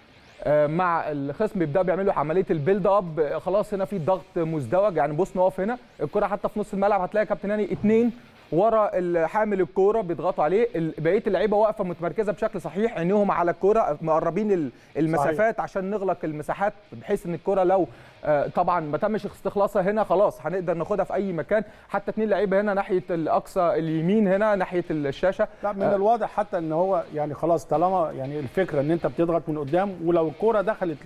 مع الخصم بيبداوا بيعملوا عمليه البيلد اب، خلاص هنا في ضغط مزدوج. يعني بص نقف هنا الكوره حتى في نص الملعب هتلاقي كابتن هاني اثنين ورا حامل الكوره بيضغطوا عليه، بقيه اللعيبه واقفه متمركزه بشكل صحيح، عينيهم على الكوره، مقربين المسافات صحيح. عشان نغلق المساحات بحيث ان الكوره لو طبعا ما تمش استخلاصها هنا خلاص هنقدر ناخدها في اي مكان. حتى اثنين لعيبه هنا ناحيه الاقصى اليمين هنا ناحيه الشاشه. لا من الواضح حتى ان هو يعني خلاص طالما يعني الفكره ان انت بتضغط من قدام، ولو الكوره دخلت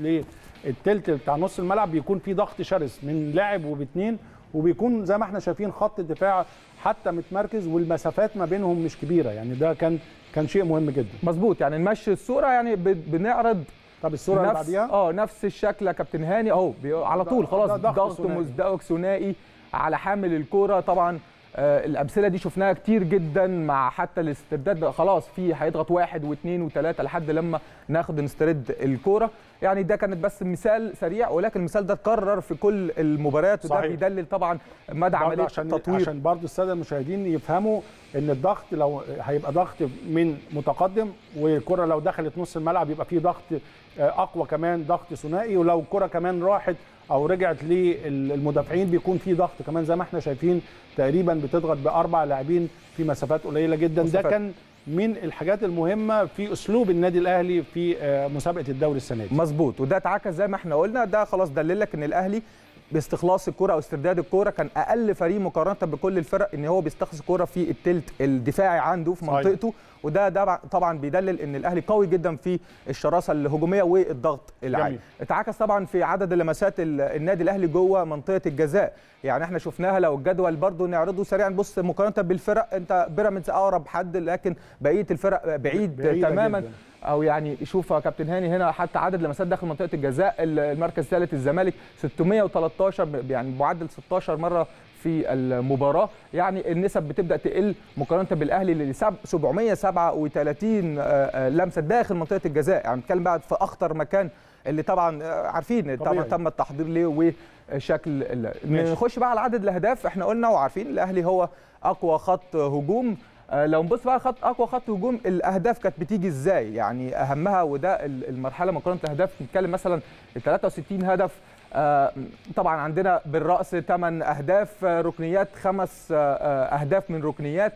للتلت بتاع نص الملعب بيكون في ضغط شرس من لاعب وباثنين، وبيكون زي ما احنا شايفين خط الدفاع حتى متمركز والمسافات ما بينهم مش كبيره. يعني ده كان كان شيء مهم جدا. مظبوط. يعني نمشي الصوره، يعني بنعرض طب الصوره اللي بعديها اه نفس الشكل يا كابتن هاني اهو على طول خلاص ضغط مزدوج ثنائي على حامل الكوره. طبعا آه الامثله دي شفناها كتير جدا مع حتى الاسترداد، خلاص في هيضغط واحد واثنين وثلاثه لحد لما ناخد نسترد الكوره. يعني ده كانت بس مثال سريع، ولكن المثال ده اتكرر في كل المباريات، وده بيدلل طبعا مدى عمليه التطوير. عشان برضه الساده المشاهدين يفهموا ان الضغط لو هيبقى ضغط من متقدم، والكره لو دخلت نص الملعب يبقى في ضغط اقوى كمان، ضغط ثنائي، ولو الكره كمان راحت او رجعت للمدافعين بيكون في ضغط كمان زي ما احنا شايفين تقريبا بتضغط باربع لاعبين في مسافات قليله جدا. مسافات. ده كان من الحاجات المهمه في اسلوب النادي الاهلي في مسابقه الدوري السنه دي. مظبوط. وده اتعكس زي ما احنا قلنا، ده خلاص دللك ان الاهلي باستخلاص الكره او استرداد الكره كان اقل فريق مقارنه بكل الفرق ان هو بيستخلص الكره في الثلث الدفاعي عنده في منطقته. وده ده طبعا بيدلل ان الاهلي قوي جدا في الشراسه الهجوميه والضغط العالي. اتعكس طبعا في عدد لمسات النادي الاهلي جوه منطقه الجزاء. يعني احنا شفناها لو الجدول برضو نعرضه سريعا. بص مقارنه بالفرق انت بيراميدز اقرب حد، لكن بقيه الفرق بعيد تماما جداً. او يعني شوف يا كابتن هاني هنا حتى عدد لمسات داخل منطقه الجزاء، المركز الثالث الزمالك ستمائة وثلاثة عشر، يعني معدل ستاشر مره في المباراه. يعني النسب بتبدا تقل مقارنه بالاهلي اللي سبعمائة وسبعة وثلاثين لمسه داخل منطقه الجزاء. يعني بنتكلم بقى في اخطر مكان اللي طبعا عارفين طبعا تم التحضير ليه وشكل. نخش بقى على عدد الاهداف. احنا قلنا وعارفين الاهلي هو اقوى خط هجوم. لو نبص بقى خط اقوى خط هجوم الاهداف كانت بتيجي ازاي، يعني اهمها وده المرحله مقارنه الاهداف نتكلم مثلا ثلاثة وستين هدف. آه طبعا عندنا بالراس ثمان اهداف، ركنيات خمس آه اهداف من ركنيات،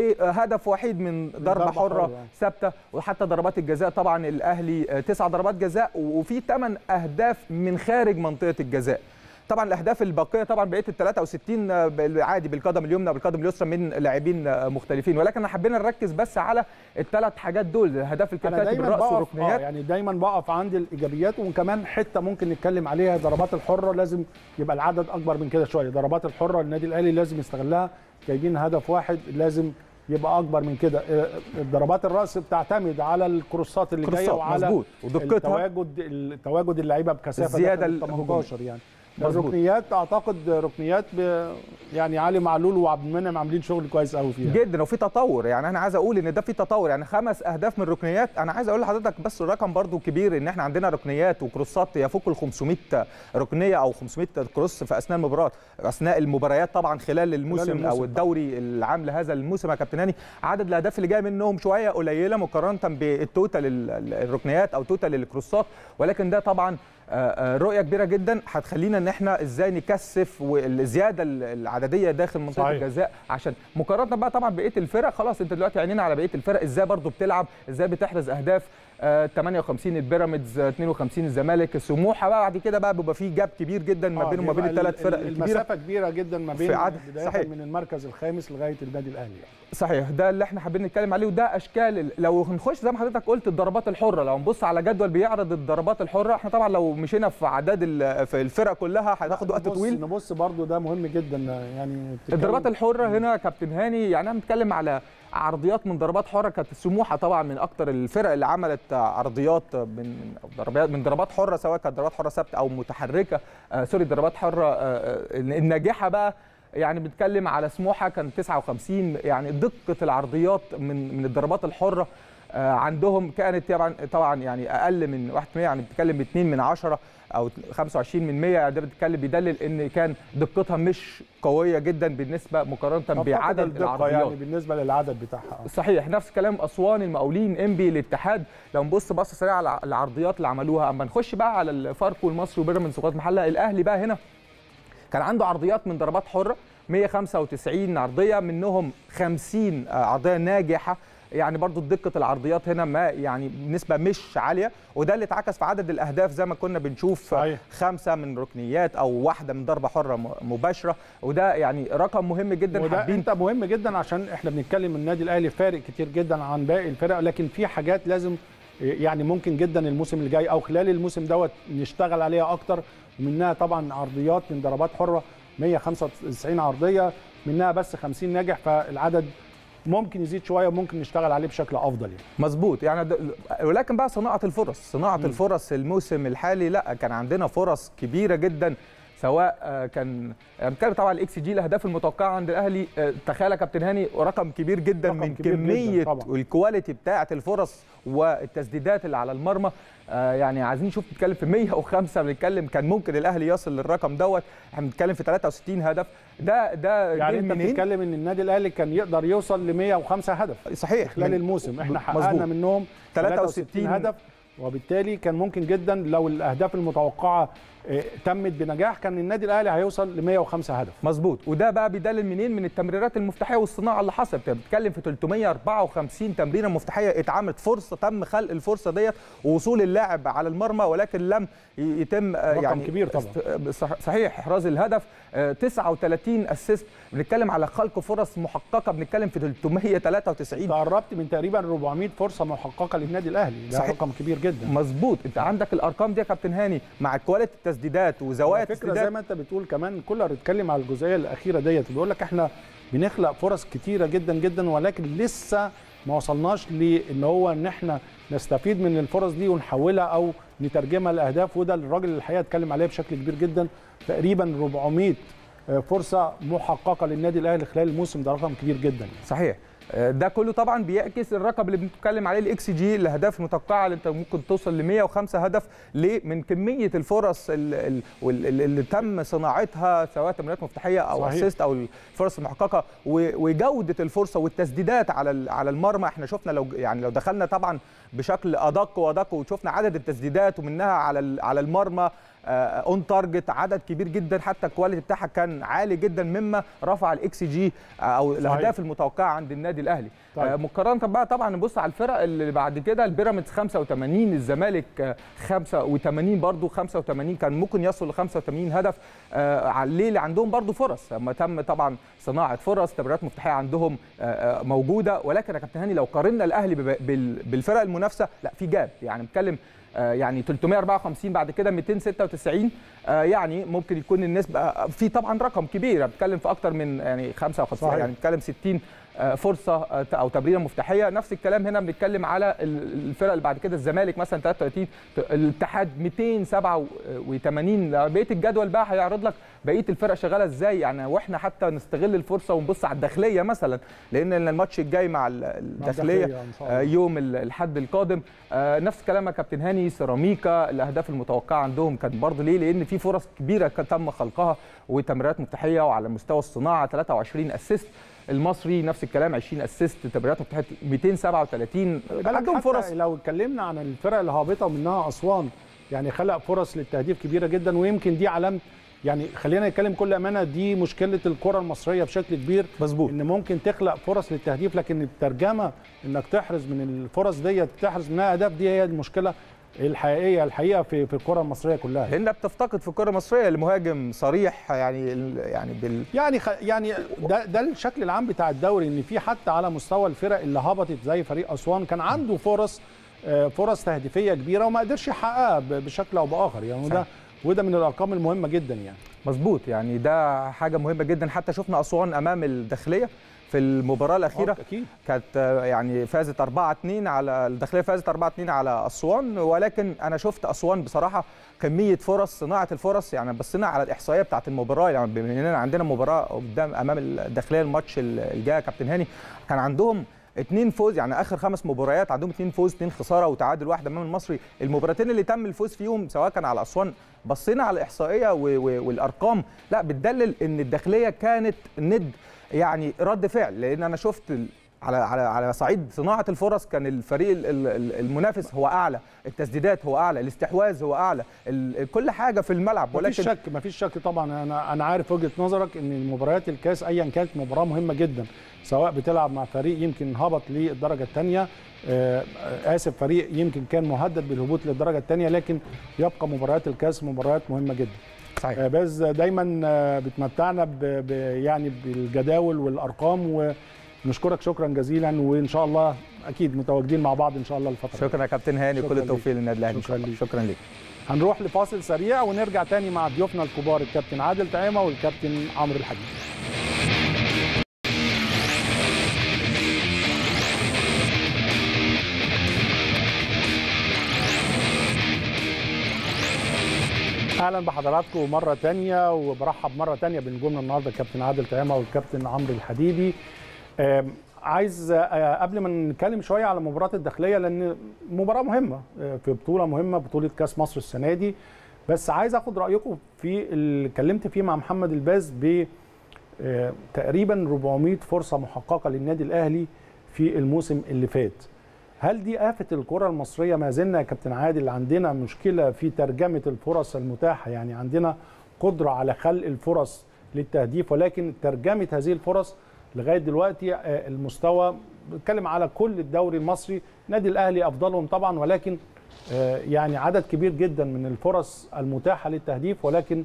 وهدف وحيد من ضربه حره ثابته. وحتى ضربات الجزاء طبعا الاهلي تسع ضربات جزاء، وفي ثمان اهداف من خارج منطقه الجزاء. طبعا الاهداف الباقيه طبعا بقيه ال ثلاثة وستين عادي بالقدم اليمنى وبالقدم اليسرى من لاعبين مختلفين، ولكن احنا حبينا نركز بس على الثلاث حاجات دول، الاهداف الكتاتي بالراس والركنيات. آه يعني دايما بقف عند الايجابيات، وكمان حته ممكن نتكلم عليها ضربات الحره لازم يبقى العدد اكبر من كده شويه. ضربات الحره النادي الاهلي لازم يستغلها، جايبين هدف واحد لازم يبقى اكبر من كده. ضربات الراس بتعتمد على الكروسات اللي جايه وعلى ودقتها، التواجد التواجد اللعيبه بكثافه زياده ال ثمانية عشر. يعني الركنيات اعتقد ركنيات يعني علي معلول وعبد المنعم عاملين شغل كويس قوي فيها جدا، وفي تطور. يعني انا عايز اقول ان ده في تطور، يعني خمس اهداف من ركنيات. انا عايز اقول لحضرتك بس الرقم برضو كبير، ان احنا عندنا ركنيات وكروسات يفوق ال خمسمائة ركنيه او خمسمائة كروس في اثناء المباراه اثناء المباريات طبعا خلال الموسم, خلال الموسم او الدوري العام لهذا الموسم. يا كابتن هاني عدد الاهداف اللي جايه منهم شويه قليله مقارنه بالتوتال الركنيات او توتال الكروسات، ولكن ده طبعا رؤيه كبيره جدا هتخلينا ان احنا ازاي نكثف والزياده العدديه داخل منطقه صحيح. الجزاء، عشان مقارنه بقى طبعا بقيه الفرق. خلاص انت دلوقتي عينينا على بقيه الفرق ازاي برضو بتلعب، ازاي بتحرز اهداف. آه ثمانية وخمسين البيراميدز، اثنين وخمسين الزمالك، سموحه بقى بعد كده بقى بيبقى في جاب كبير جدا ما بينهم وما بين الثلاث فرق الكبيره. المسافه كبيره جدا ما بين بدايه صحيح. من المركز الخامس لغايه النادي الاهلي. صحيح، ده اللي احنا حابين نتكلم عليه، وده اشكال. لو هنخش زي ما حضرتك قلت الضربات الحره، لو نبص على جدول بيعرض الضربات الحره، احنا طبعا لو مشينا في اعداد في الفرق كلها هتاخد وقت طويل. نبص برضو ده مهم جدا. يعني الضربات الحره هنا كابتن هاني، يعني انا بنتكلم على عرضيات من ضربات حره. كانت سموحه طبعا من اكتر الفرق اللي عملت عرضيات من ضربات من ضربات حره، سواء كانت ضربات حره ثابته او متحركه. آه سوري ضربات حره آه الناجحه بقى، يعني بنتكلم على سموحه كان تسعة وخمسين. يعني دقه العرضيات من من الضربات الحره آه عندهم كانت طبعا طبعا يعني اقل من واحد بالمية، يعني بتتكلم اتنين من عشرة او خمسة وعشرين من مية. ده بتتكلم بيدلل ان كان دقتها مش قويه جدا بالنسبه مقارنه بعدد العرضيات، يعني بالنسبه للعدد بتاعها. صحيح. نفس كلام اسوان، المقاولين، انبي، الاتحاد. لو نبص بصه سريعه على العرضيات اللي عملوها. اما نخش بقى على الفاركو والمصري وبيراميدز وغزل المحله، الاهلي بقى هنا كان عنده عرضيات من ضربات حره مية وخمسة وتسعين عرضيه، منهم خمسين عرضيه ناجحه. يعني برضو دقه العرضيات هنا ما يعني نسبه مش عاليه، وده اللي اتعكس في عدد الاهداف زي ما كنا بنشوف. صحيح. خمسه من ركنيات او واحده من ضربه حره مباشره، وده يعني رقم مهم جدا. وده حابين انت مهم جدا عشان احنا بنتكلم النادي الاهلي فارق كتير جدا عن باقي الفرق، لكن في حاجات لازم يعني ممكن جدا الموسم اللي جاي او خلال الموسم دوت نشتغل عليها اكتر. ومنها طبعا عرضيات من ضربات حره مية وخمسة وتسعين عرضيه، منها بس خمسين ناجح، فالعدد ممكن يزيد شويه وممكن نشتغل عليه بشكل افضل يعني. مظبوط. يعني ولكن بقى صناعه الفرص، صناعه م. الفرص الموسم الحالي لا كان عندنا فرص كبيره جدا، سواء كان بنتكلم طبعا الاكس جي الاهداف المتوقعه عند الاهلي. تخيل يا كابتن هاني رقم كبير جدا رقم من كبير كميه والكواليتي بتاعه الفرص والتسديدات اللي على المرمى. يعني عايزين نشوف، بنتكلم في مية وخمسة، بنتكلم كان ممكن الاهلي يصل للرقم دوت. احنا بنتكلم في ثلاثة وستين هدف. ده ده يعني انت بتتكلم ان النادي الاهلي كان يقدر يوصل ل مية وخمسة هدف صحيح خلال الموسم. احنا حققنا منهم ثلاثة وستين هدف، وبالتالي كان ممكن جدا لو الاهداف المتوقعه تمت بنجاح كان النادي الاهلي هيوصل ل مية وخمسة هدف. مظبوط. وده بقى بيدلل منين؟ من التمريرات المفتاحيه والصناعه اللي حصلت. بتتكلم في ثلاثمية وأربعة وخمسين تمريره مفتاحيه اتعملت، فرصه تم خلق الفرصه ديت ووصول اللاعب على المرمى، ولكن لم يتم يعني كبير طبعا. صحيح احراز الهدف. تسعة وثلاثين اسيست، بنتكلم على خلق فرص محققه، بنتكلم في ثلاثمية وثلاثة وتسعين. قربت من تقريبا أربعمية فرصه محققه للنادي الاهلي، ده رقم كبير جدا. مظبوط. انت عندك الارقام دي يا كابتن هاني مع كواليتي التسديدات وزوايا التسديدات. زي ما انت بتقول كمان كولر اتكلم على الجزئيه الاخيره ديت، بيقول لك احنا بنخلق فرص كتيره جدا جدا، ولكن لسه ما وصلناش لان هو ان احنا نستفيد من الفرص دي ونحولها او نترجمها لاهداف. وده الراجل الحقيقه اتكلم عليه بشكل كبير جدا، تقريبا أربعمية فرصه محققه للنادي الاهلي خلال الموسم، ده رقم كبير جدا. صحيح. ده كله طبعا بيعكس الرقم اللي بنتكلم عليه الاكس جي، الاهداف المتوقعه اللي انت ممكن توصل ل مية وخمسة هدف. ليه؟ من كميه الفرص اللي, اللي تم صناعتها، سواء تمريرات مفتاحيه او اسيست او الفرص المحققه، وجوده الفرصه والتسديدات على على المرمى. احنا شفنا لو يعني لو دخلنا طبعا بشكل ادق وادق وشفنا عدد التسديدات ومنها على على المرمى اون تارجت عدد كبير جدا، حتى الكواليتي بتاعها كان عالي جدا مما رفع الاكس جي او الاهداف المتوقعه عند النادي الاهلي. طيب. مقارنه بقى طبعا نبص على الفرق اللي بعد كده، البيراميدز خمسة وثمانين، الزمالك خمسة وثمانين برضو، خمسة وثمانين كان ممكن يصل ل خمسة وثمانين هدف. على الليل عندهم برضو فرص، اما تم طبعا صناعه فرص، تمريرات مفتاحيه عندهم موجوده. ولكن يا كابتن هاني لو قارنا الاهلي بالفرق المنافسه لا في جاب، يعني بنتكلم يعني ثلاثمية وأربعة وخمسين بعد كده مئتين وستة وتسعين. يعني ممكن يكون النسبه في طبعا رقم كبير، بتكلم في اكتر من يعني خمسة وخمسين، يعني بتكلم ستين فرصه او تمريره مفتاحيه. نفس الكلام هنا بنتكلم على الفرق اللي بعد كده، الزمالك مثلا ثلاثة وثلاثين، الاتحاد مئتين وسبعة وثمانين. بقيه الجدول بقى هيعرض لك بقيه الفرق شغاله ازاي يعني، واحنا حتى نستغل الفرصه ونبص على الداخليه مثلا، لان الماتش الجاي مع الداخليه يوم الاحد القادم. نفس الكلام يا كابتن هاني، سيراميكا الاهداف المتوقعه عندهم كانت برضه ليه؟ لان في فرص كبيره تم خلقها وتمريرات مفتاحيه، وعلى مستوى الصناعه ثلاثة وعشرين اسيست. المصري نفس الكلام عشرين اسيست، تمريرات مفتاحيه مئتين وسبعة وثلاثين. عندهم فرص. لو اتكلمنا عن الفرق الهابطه ومنها اسوان، يعني خلق فرص للتهديف كبيره جدا، ويمكن دي علامه، يعني خلينا نتكلم كل امانه، دي مشكله الكره المصريه بشكل كبير. مظبوط. ان ممكن تخلق فرص للتهديف، لكن الترجمه انك تحرز من الفرص ديت تحرز منها اهداف، دي هي المشكله الحقيقيه الحقيقه في في الكره المصريه كلها. لان بتفتقد في الكره المصريه لمهاجم صريح، يعني يعني بال يعني خ... يعني ده ده الشكل العام بتاع الدوري، ان في حتى على مستوى الفرق اللي هبطت زي فريق اسوان كان عنده فرص فرص تهديفيه كبيره وما قدرش يحققها بشكل او باخر يعني. وده وده من الارقام المهمه جدا يعني. مظبوط. يعني ده حاجه مهمه جدا. حتى شفنا اسوان امام الداخليه في المباراه الاخيره أكيد. كانت يعني فازت أربعة اتنين على الداخليه، فازت أربعة اتنين على اسوان، ولكن انا شفت اسوان بصراحه كميه فرص، صناعه الفرص. يعني بصينا على الاحصائيه بتاعه المباراه، يعني بما اننا عندنا مباراه قدام امام الداخليه الماتش الجاي يا كابتن هاني، كان عندهم اتنين فوز، يعني اخر خمس مباريات عندهم اتنين فوز اتنين خساره وتعادل واحد امام المصري. المباراتين اللي تم الفوز فيهم سواء كان على اسوان، بصينا على الاحصائيه والارقام، لا بتدلل ان الداخليه كانت ند يعني رد فعل، لان انا شفت على على على صعيد صناعه الفرص كان الفريق المنافس هو اعلى، التسديدات هو اعلى، الاستحواذ هو اعلى، كل حاجه في الملعب. ولكن مفيش شك مفيش شك طبعا. انا انا عارف وجهه نظرك ان مباريات الكاس ايا كانت مباراه مهمه جدا، سواء بتلعب مع فريق يمكن هبط للدرجه الثانيه، اسف فريق يمكن كان مهدد بالهبوط للدرجه الثانيه، لكن يبقى مباريات الكاس مباريات مهمه جدا. صحيح. بس دايما بتمتعنا ب يعني بالجداول والارقام، ونشكرك شكرا جزيلا، وان شاء الله اكيد متواجدين مع بعض ان شاء الله الفتره. شكرا يا كابتن هاني، كل التوفيق للنادي الاهلي. شكرا ليك. شكرا ليك. هنروح لفاصل سريع ونرجع تاني مع ضيوفنا الكبار الكابتن عادل طعيمه والكابتن عمرو الحديدي. اهلا بحضراتكم مره تانية، وبرحب مره تانية بنجومنا النهارده الكابتن عادل طعيمه والكابتن عمرو الحديدي. عايز قبل ما نتكلم شويه على مباراه الداخليه، لان مباراه مهمه في بطوله مهمه، بطوله كاس مصر السنه دي، بس عايز اخد رايكم في اللي اتكلمت فيه مع محمد الباز ب تقريبا أربعمائة فرصه محققه للنادي الاهلي في الموسم اللي فات. هل دي آفة الكرة المصرية؟ ما زلنا يا كابتن عادل عندنا مشكلة في ترجمة الفرص المتاحة، يعني عندنا قدرة على خلق الفرص للتهديف، ولكن ترجمة هذه الفرص لغاية دلوقتي المستوى، بتكلم على كل الدوري المصري، نادي الأهلي أفضلهم طبعا، ولكن يعني عدد كبير جدا من الفرص المتاحة للتهديف، ولكن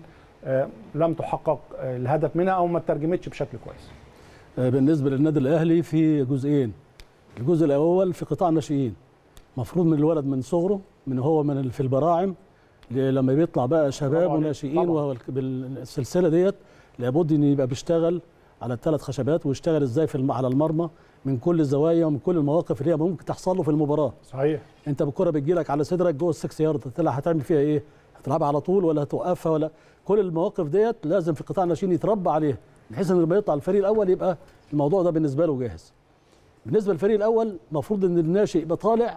لم تحقق الهدف منها أو ما ترجمتش بشكل كويس. بالنسبة للنادي الأهلي في جزئين. الجزء الاول في قطاع الناشئين، مفروض من الولد من صغره، من هو من في البراعم لما بيطلع بقى شباب وناشئين، وهو بالسلسله ديت لابد ان يبقى بيشتغل على الثلاث خشبات، ويشتغل ازاي في على المرمى من كل الزوايا ومن كل المواقف اللي هي ممكن تحصل له في المباراه. صحيح. انت بالكره بتجي لك على صدرك جوه السكس يارد، طلع هتعمل فيها ايه؟ هتلعبها على طول ولا هتوقفها؟ ولا كل المواقف ديت لازم في قطاع الناشئين يتربى عليها، بحيث ان لما يطلع الفريق الاول يبقى الموضوع ده بالنسبه له جاهز. بالنسبه للفريق الاول المفروض ان الناشئ يبقى طالع،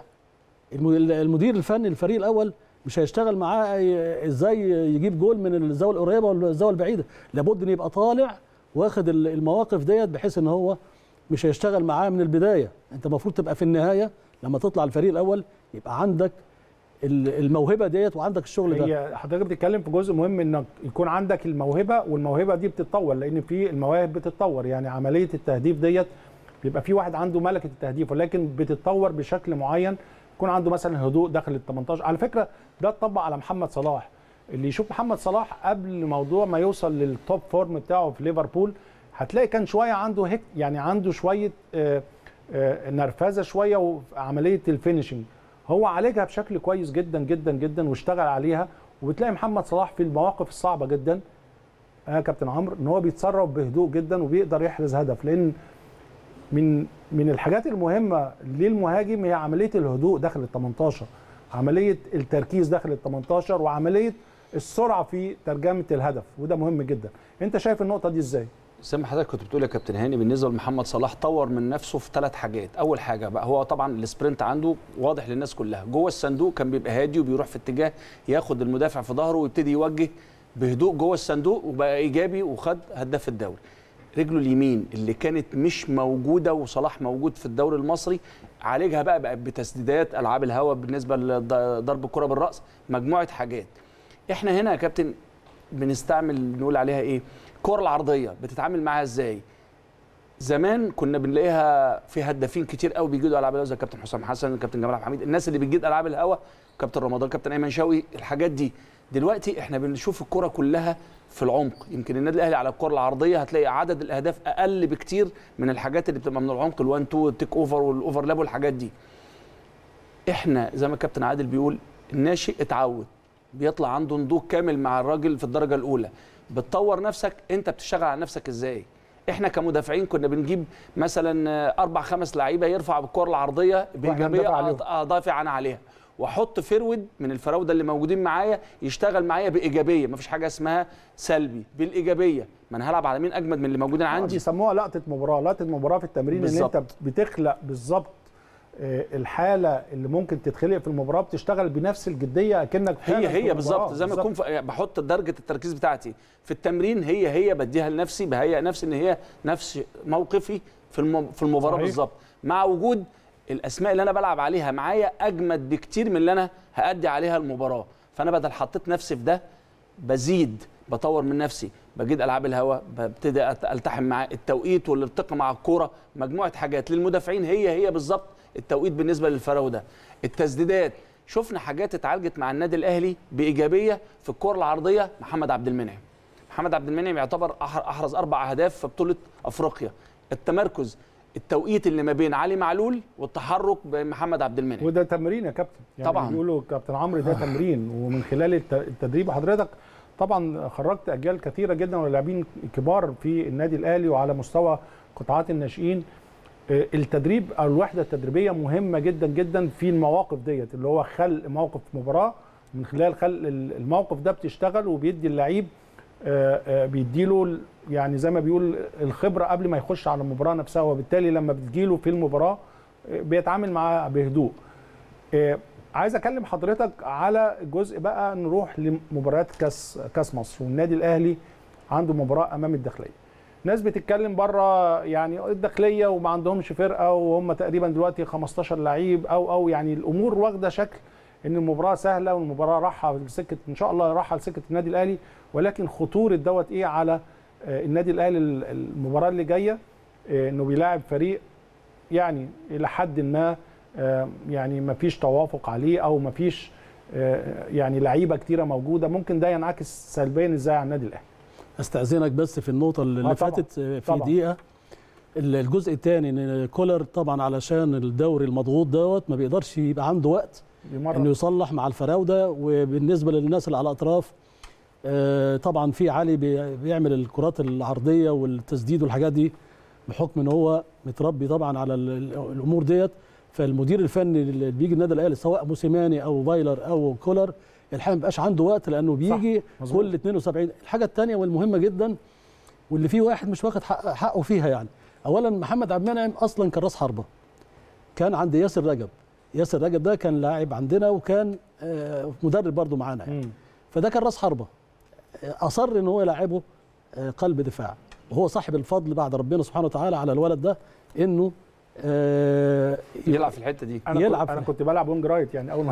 المدير الفني للفريق الاول مش هيشتغل معاه ازاي يجيب جول من الزاويه القريبه ولا الزاويه البعيده، لابد ان يبقى طالع واخد المواقف ديت، بحيث ان هو مش هيشتغل معاه من البدايه. انت المفروض تبقى في النهايه لما تطلع الفريق الاول يبقى عندك الموهبه ديت وعندك الشغل ده. هي حضرتك بتتكلم في جزء مهم، انك يكون عندك الموهبه، والموهبه دي بتتطور، لان في المواهب بتتطور، يعني عمليه التهديف ديت بيبقى في واحد عنده ملكه التهديف، ولكن بتتطور بشكل معين، يكون عنده مثلا هدوء داخل ال تمنتاشر. على فكره ده اتطبق على محمد صلاح. اللي يشوف محمد صلاح قبل موضوع ما يوصل للتوب فورم بتاعه في ليفربول، هتلاقي كان شويه عنده هيك، يعني عنده شويه آآ آآ نرفزه شويه وعمليه الفينيشنج، هو عالجها بشكل كويس جدا جدا جدا واشتغل عليها. وبتلاقي محمد صلاح في المواقف الصعبه جدا يا كابتن عمرو ان هو بيتصرف بهدوء جدا وبيقدر يحرز هدف، لان من من الحاجات المهمه للمهاجم هي عمليه الهدوء داخل ال تمنتاشر، عمليه التركيز داخل ال تمنتاشر، وعمليه السرعه في ترجمه الهدف، وده مهم جدا. انت شايف النقطه دي ازاي؟ زي ما حضرتك كنت بتقول يا كابتن هاني، بالنسبه لمحمد صلاح طور من نفسه في ثلاث حاجات. اول حاجه بقى هو طبعا السبرنت عنده واضح للناس كلها، جوه الصندوق كان بيبقى هادي وبيروح في اتجاه ياخد المدافع في ظهره ويبتدي يوجه بهدوء جوه الصندوق، وبقى ايجابي وخد هداف الدوري. رجله اليمين اللي كانت مش موجوده وصلاح موجود في الدوري المصري، عالجها بقى بقى بتسديدات، العاب الهواء، بالنسبه لضرب الكره بالراس، مجموعه حاجات. احنا هنا يا كابتن بنستعمل نقول عليها ايه؟ الكره العرضيه بتتعامل معاها ازاي؟ زمان كنا بنلاقيها في هدافين كتير قوي بيجيدوا العاب الهواء، زي كابتن حسام حسن، كابتن جمال عبد الحميد، الناس اللي بتجيد العاب الهواء، كابتن رمضان، كابتن ايمن شوقي، الحاجات دي. دلوقتي احنا بنشوف الكره كلها في العمق. يمكن النادي الاهلي على الكره العرضيه هتلاقي عدد الاهداف اقل بكتير من الحاجات اللي بتبقى من العمق، الوان تو التيك اوفر والاوفرلاب والحاجات دي. احنا زي ما الكابتن عادل بيقول، الناشئ اتعود، بيطلع عنده نضوج كامل مع الراجل في الدرجه الاولى. بتطور نفسك، انت بتشتغل على نفسك ازاي؟ احنا كمدافعين كنا بنجيب مثلا اربع خمس لعيبه يرفع بالكره العرضيه بايجابيه ادافع انا عليها، واحط فرود من الفراوده اللي موجودين معايا يشتغل معايا بايجابيه، مفيش حاجه اسمها سلبي، بالايجابيه. ما انا هلعب على مين اجمد من اللي موجودين عندي. بيسموها لقطه مباراه، لقطه مباراه في التمرين بالزبط. ان انت بتخلق بالظبط الحاله اللي ممكن تتخلق في المباراه، بتشتغل بنفس الجديه اكنك هي هي بالظبط زي ما اكون بحط درجه التركيز بتاعتي في التمرين، هي هي بديها لنفسي، بهيئ نفسي ان هي نفس موقفي في في المباراه بالظبط، مع وجود الاسماء اللي انا بلعب عليها معايا اجمد بكتير من اللي انا هادي عليها المباراه. فانا بدل حطيت نفسي في ده بزيد بطور من نفسي، بجيد العاب الهواء، ببتدي التحم مع التوقيت والارتقاء مع الكوره، مجموعه حاجات للمدافعين هي هي بالظبط. التوقيت بالنسبه للفراوده، التسديدات، شفنا حاجات اتعالجت مع النادي الاهلي بايجابيه في الكره العرضيه. محمد عبد المنعم محمد عبد المنعم يعتبر احرز اربع اهداف في بطوله افريقيا. التمركز، التوقيت اللي ما بين علي معلول والتحرك بمحمد عبد المنعم، وده تمرين يا كابتن يعني طبعا بيقولوا كابتن عمرو ده تمرين، ومن خلال التدريب حضرتك طبعا خرجت اجيال كثيره جدا ولاعبين كبار في النادي الاهلي وعلى مستوى قطاعات الناشئين. التدريب او الوحده التدريبيه مهمه جدا جدا في المواقف ديت، اللي هو خلق موقف مباراه، من خلال خلق الموقف ده بتشتغل وبيدي اللعيب بيديله يعني زي ما بيقول الخبره قبل ما يخش على المباراه نفسها، وبالتالي لما بتجيله في المباراه بيتعامل معاها بهدوء. عايز اكلم حضرتك على جزء بقى، نروح لمباريات كاس كاس مصر، والنادي الاهلي عنده مباراه امام الداخليه. ناس بتتكلم بره يعني الداخليه وما عندهمش فرقه وهم تقريبا دلوقتي خمستاشر لعيب او او يعني الامور واخده شكل ان المباراه سهله والمباراه رايحه لسكه ان شاء الله رايحه لسكه النادي الاهلي، ولكن خطوره دوت ايه على النادي الاهلي المباراه اللي جايه، انه بيلاعب فريق يعني الى حد ما يعني ما فيش توافق عليه او ما فيش يعني لعيبه كتيره موجوده، ممكن ده ينعكس سلبيا ازاي على النادي الاهلي. استاذنك بس في النقطه اللي آه فاتت في طبعًا. دقيقه. الجزء الثاني ان كولر طبعا علشان الدوري المضغوط دوت ما بيقدرش يبقى عنده وقت بمرة. انه يصلح مع الفراوده. وبالنسبه للناس اللي على الاطراف طبعا في علي بيعمل الكرات العرضيه والتسديد والحاجات دي بحكم ان هو متربي طبعا على الامور ديت. فالمدير الفني اللي بيجي النادي الاهلي سواء موسيماني او فايلر او كولر الحقيقه ما بيبقاش عنده وقت، لانه بيجي كل اتنين وسبعين. الحاجه الثانيه والمهمه جدا واللي فيه واحد مش واخد حق حقه فيها، يعني اولا محمد عبد المنعم اصلا كان راس حربه، كان عند ياسر رجب. ياسر رجب ده كان لاعب عندنا وكان مدرب برضه معانا يعني. فده كان راس حربه، اصر ان هو يلاعبه قلب دفاع، وهو صاحب الفضل بعد ربنا سبحانه وتعالى على الولد ده انه آه يلعب في الحته دي. انا يلعب كنت انا كنت بلعب وينج رايت يعني اول ما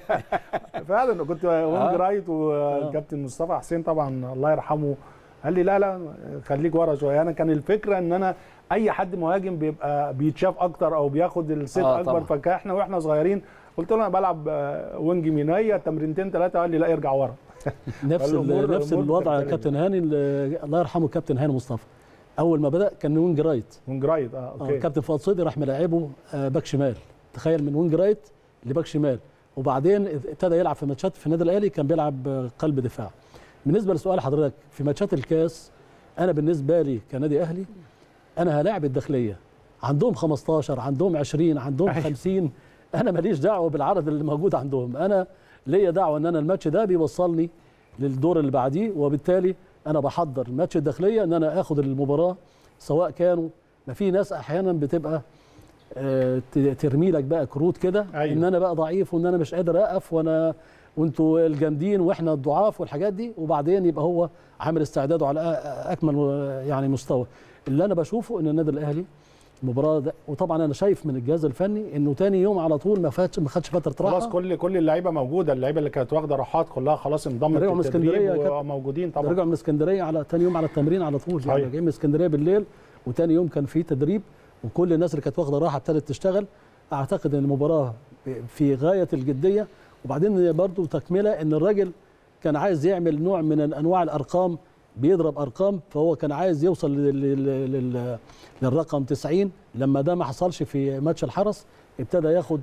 فعلا كنت وينج رايت، والكابتن مصطفى حسين طبعا الله يرحمه قال لي لا لا خليك ورا شويه. انا كان الفكره ان انا اي حد مهاجم بيبقى بيتشاف اكتر او بياخد الصيت آه اكبر، فاحنا واحنا صغيرين قلت له انا بلعب وينج يمينيه تمرينتين ثلاثه، قال لي لا ارجع ورا. نفس نفس الوضع يا كابتن هاني، الله يرحمه كابتن هاني مصطفى اول ما بدا كان وينج رايت. وينج رايت اه اوكي. آه كابتن فؤاد صدقي راح ملاعبه آه باك شمال، تخيل من وينج رايت لباك شمال، وبعدين ابتدى يلعب في ماتشات في النادي الاهلي كان بيلعب قلب دفاع. بالنسبه لسؤال حضرتك في ماتشات الكاس، انا بالنسبه لي كنادي اهلي انا هلاعب الداخليه، عندهم خمستاشر عندهم عشرين عندهم خمسين، انا ماليش دعوه بالعدد اللي موجود عندهم، انا ليا دعوه ان انا الماتش ده بيوصلني للدور اللي بعديه، وبالتالي انا بحضر ماتش الداخليه ان انا اخد المباراه سواء كانوا ما في ناس احيانا بتبقى آه ترمي لك بقى كروت كده أيوة. ان انا بقى ضعيف وان انا مش قادر اقف وانا وانتوا الجامدين واحنا الضعاف والحاجات دي، وبعدين يبقى هو عامل استعداده على اكمل يعني مستوى. اللي انا بشوفه ان النادي الاهلي المباراه ده، وطبعا انا شايف من الجهاز الفني انه تاني يوم على طول ما فاتش ما خدش فتره راحه، خلاص كل كل اللعيبه موجوده، اللعيبه اللي كانت واخده راحات كلها خلاص انضمت رجعوا من اسكندريه وموجودين طبعا. رجعوا من اسكندريه على تاني يوم على التمرين على طول، يعني جايين من اسكندريه بالليل وتاني يوم كان في تدريب، وكل الناس اللي كانت واخده راحه ابتدت تشتغل. اعتقد ان المباراه في غايه الجديه، وبعدين برضو تكمله ان الراجل كان عايز يعمل نوع من انواع الارقام، بيضرب ارقام، فهو كان عايز يوصل للرقم تسعين. لما ده ما حصلش في ماتش الحرس ابتدى ياخد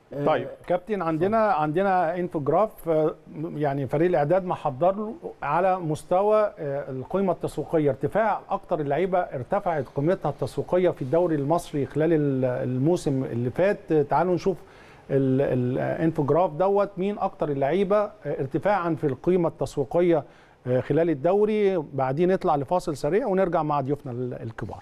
طيب كابتن، عندنا عندنا انفوجراف يعني فريق الاعداد محضر له على مستوى القيمه التسويقيه، ارتفاع اكتر اللعيبه ارتفعت قيمتها التسويقيه في الدوري المصري خلال الموسم اللي فات. تعالوا نشوف الانفوجراف دوت مين اكتر اللعيبه ارتفاعا في القيمه التسويقيه خلال الدوري. بعدين نطلع لفاصل سريع ونرجع مع ضيوفنا الكبار.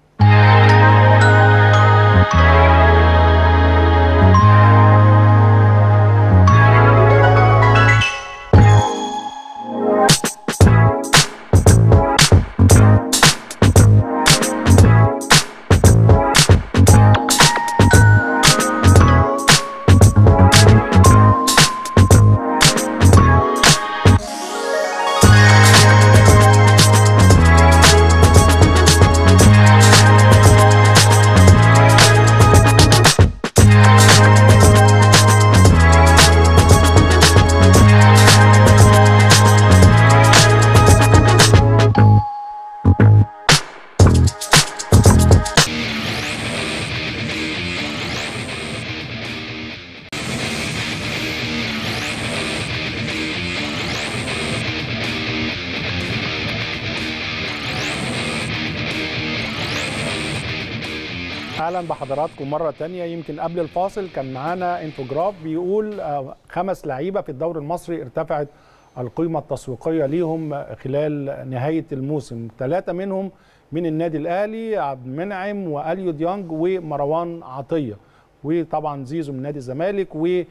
اهلا بحضراتكم مره ثانيه. يمكن قبل الفاصل كان معانا انفوجراف بيقول خمس لعيبه في الدوري المصري ارتفعت القيمه التسويقيه ليهم خلال نهايه الموسم، ثلاثه منهم من النادي الاهلي، عبد المنعم واليو ديانج ومروان عطيه، وطبعا زيزو من نادي الزمالك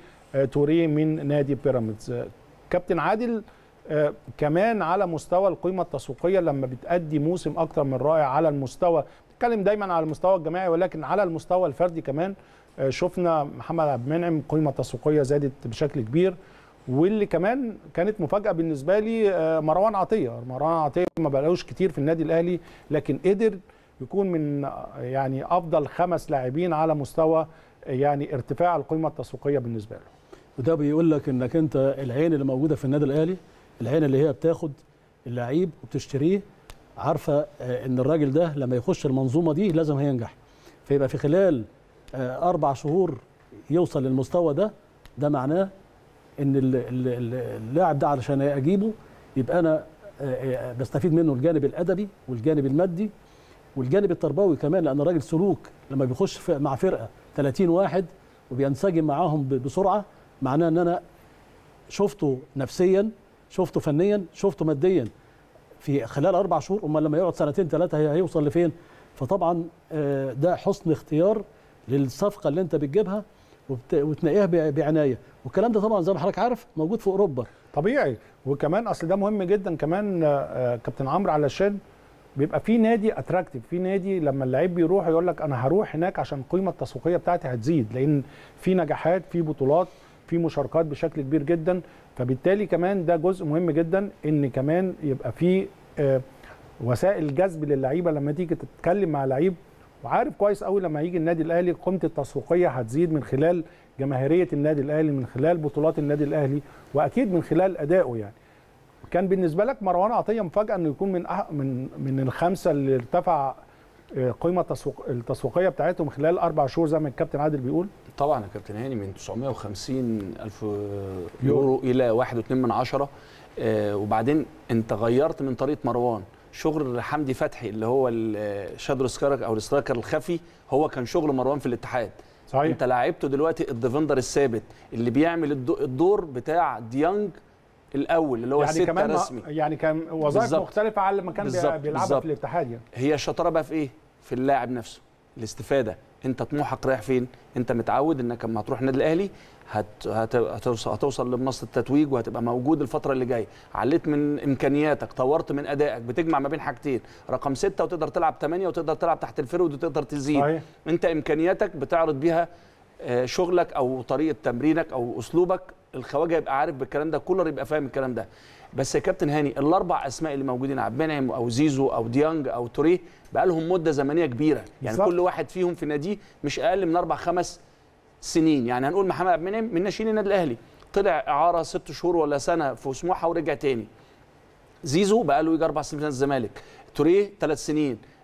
وتوريه من نادي بيراميدز. كابتن عادل، آه كمان على مستوى القيمه التسويقيه لما بتأدي موسم اكتر من رائع على المستوى، بنتكلم دايما على المستوى الجماعي ولكن على المستوى الفردي كمان، آه شفنا محمد عبد المنعم قيمه تسويقيه زادت بشكل كبير، واللي كمان كانت مفاجاه بالنسبه لي آه مروان عطيه. مروان عطيه ما بقالوش كتير في النادي الاهلي لكن قدر يكون من يعني افضل خمس لاعبين على مستوى يعني ارتفاع القيمه التسويقيه بالنسبه له. وده بيقول لك انك انت العين اللي موجوده في النادي الاهلي، العين اللي هي بتاخد اللعيب وبتشتريه، عارفه ان الراجل ده لما يخش المنظومه دي لازم هينجح، فيبقى في خلال اربع شهور يوصل للمستوى ده، ده معناه ان اللاعب ده علشان اجيبه يبقى انا بستفيد منه الجانب الادبي والجانب المادي والجانب التربوي كمان، لان الراجل سلوك لما بيخش مع فرقه ثلاثين واحد وبينسجم معاهم بسرعه، معناه ان انا شفته نفسيا، شفته فنيا، شفته ماديا في خلال اربع شهور، امال لما يقعد سنتين ثلاثه هيوصل لفين؟ فطبعا ده حسن اختيار للصفقه اللي انت بتجيبها وتنقيها بعنايه، والكلام ده طبعا زي ما حضرتك عارف موجود في اوروبا طبيعي. وكمان اصل ده مهم جدا كمان كابتن عمرو، علشان بيبقى في نادي اتراكتيف، في نادي لما اللعيب بيروح يقول لك انا هروح هناك عشان القيمه التسويقيه بتاعتي هتزيد، لان في نجاحات، في بطولات، في مشاركات بشكل كبير جدا، فبالتالي كمان ده جزء مهم جدا ان كمان يبقى في آه وسائل جذب للعيبه لما تيجي تتكلم مع لعيب وعارف كويس قوي لما يجي النادي الاهلي قيمته التسويقيه هتزيد من خلال جماهيريه النادي الاهلي، من خلال بطولات النادي الاهلي، واكيد من خلال ادائه. يعني كان بالنسبه لك مروان عطيه مفاجاه انه يكون من أح من من الخمسه اللي ارتفع قيمه التسويقيه بتاعتهم خلال اربع شهور زي ما الكابتن عادل بيقول؟ طبعا يا كابتن هاني، من تسعمائة وخمسين ألف يورو الى واحد فاصلة اثنين من عشرة. آه وبعدين انت غيرت من طريقه مروان، شغل حمدي فتحي اللي هو الشادو سترايكر او السترايكر الخفي، هو كان شغل مروان في الاتحاد. صحيح. انت لاعبته دلوقتي الديفندر الثابت اللي بيعمل الدور بتاع ديانج الاول اللي هو يعني الستة رسمي، يعني كان وظائف مختلفه عن لما كان بيلعبها في الاتحاد. يعني هي الشطاره بقى في ايه؟ في اللاعب نفسه، الاستفاده. انت طموحك رايح فين؟ انت متعود انك لما هتروح النادي الاهلي هت... هت... هتوصل هتوصل لمنصه التتويج وهتبقى موجود الفتره اللي جايه، عليت من امكانياتك، طورت من ادائك، بتجمع ما بين حاجتين، رقم ستة وتقدر تلعب ثمانية وتقدر تلعب تحت الفرود وتقدر تزيد. صحيح. انت امكانياتك بتعرض بيها شغلك او طريقه تمرينك او اسلوبك، الخواجه يبقى عارف بالكلام ده، كولر يبقى فاهم الكلام ده. بس يا كابتن هاني، الاربع اسماء اللي موجودين، عبد المنعم او زيزو او ديانج او توريه، بقى لهم مده زمنيه كبيره، يعني بالزبط. كل واحد فيهم في ناديه مش اقل من اربع خمس سنين. يعني هنقول محمد عبد المنعم من ناشئين النادي الاهلي، طلع اعاره ست شهور ولا سنه في سموحه ورجع تاني. زيزو بقى له يجي اربع سنين في نادي الزمالك، توريه ثلاث سنين،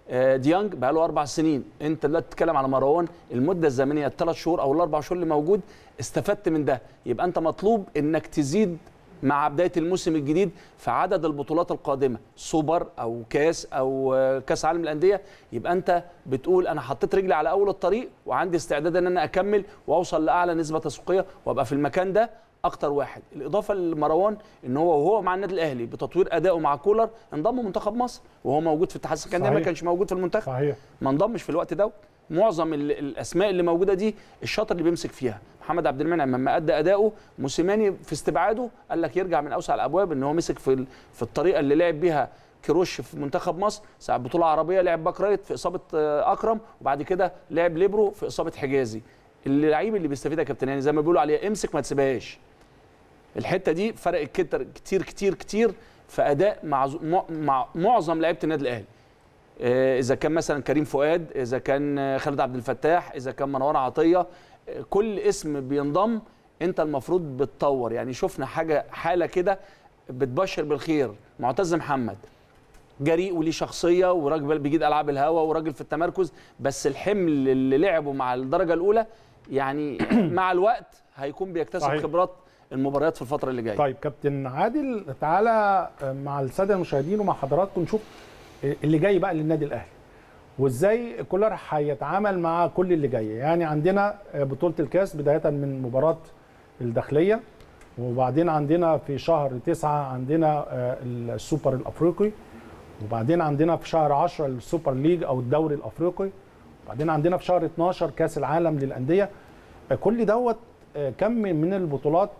ديانج بقى له اربع سنين. انت دلوقتي بتتكلم على مروان المده الزمنيه الثلاث شهور او الاربع شهور اللي موجود، استفدت من ده. يبقى انت مطلوب انك تزيد مع بدايه الموسم الجديد في عدد البطولات القادمه، سوبر او كاس او كاس عالم الانديه. يبقى انت بتقول انا حطيت رجلي على اول الطريق وعندي استعداد ان انا اكمل واوصل لاعلى نسبه تسويقيه وابقى في المكان ده اكتر واحد. الاضافه لمروان ان هو وهو مع النادي الاهلي بتطوير ادائه مع كولر انضم منتخب مصر، وهو موجود في الاتحاد السكندري ما كانش موجود في المنتخب. صحيح. ما انضمش في الوقت ده. معظم الاسماء اللي موجوده دي الشاطر اللي بيمسك فيها محمد عبد المنعم. لما ادى اداؤه موسيماني في استبعاده قال لك يرجع من اوسع الابواب، ان هو مسك في في الطريقه اللي لعب بيها كروش في منتخب مصر ساعه بطوله عربيه، لعب باك رايت في اصابه اكرم، وبعد كده لعب ليبرو في اصابه حجازي. اللعيب اللي بيستفيد يا كابتن يعني زي ما بيقولوا عليه امسك ما تسيبهاش. الحته دي فرقت كتير كتير كتير كتير في اداء مع مع معظم لعيبه النادي الاهلي. اذا كان مثلا كريم فؤاد، اذا كان خالد عبد الفتاح، اذا كان مروان عطيه، كل اسم بينضم انت المفروض بتطور. يعني شفنا حاجه حاله كده بتبشر بالخير. معتز محمد جريء وليه شخصيه وراجل بيجيد العاب الهوا وراجل في التمركز، بس الحمل اللي لعبه مع الدرجه الاولى يعني مع الوقت هيكون بيكتسب صحيح. خبرات المباريات في الفتره اللي جايه. طيب كابتن عادل، تعالى مع الساده المشاهدين ومع حضراتكم نشوف اللي جاي بقى للنادي الاهلي وازاي كولر هيتعامل مع كل اللي جاي. يعني عندنا بطوله الكاس بدايه من مباراه الداخليه، وبعدين عندنا في شهر تسعة عندنا السوبر الافريقي، وبعدين عندنا في شهر عشرة السوبر ليج او الدوري الافريقي، وبعدين عندنا في شهر اتناشر كاس العالم للانديه. كل دوت كم من البطولات،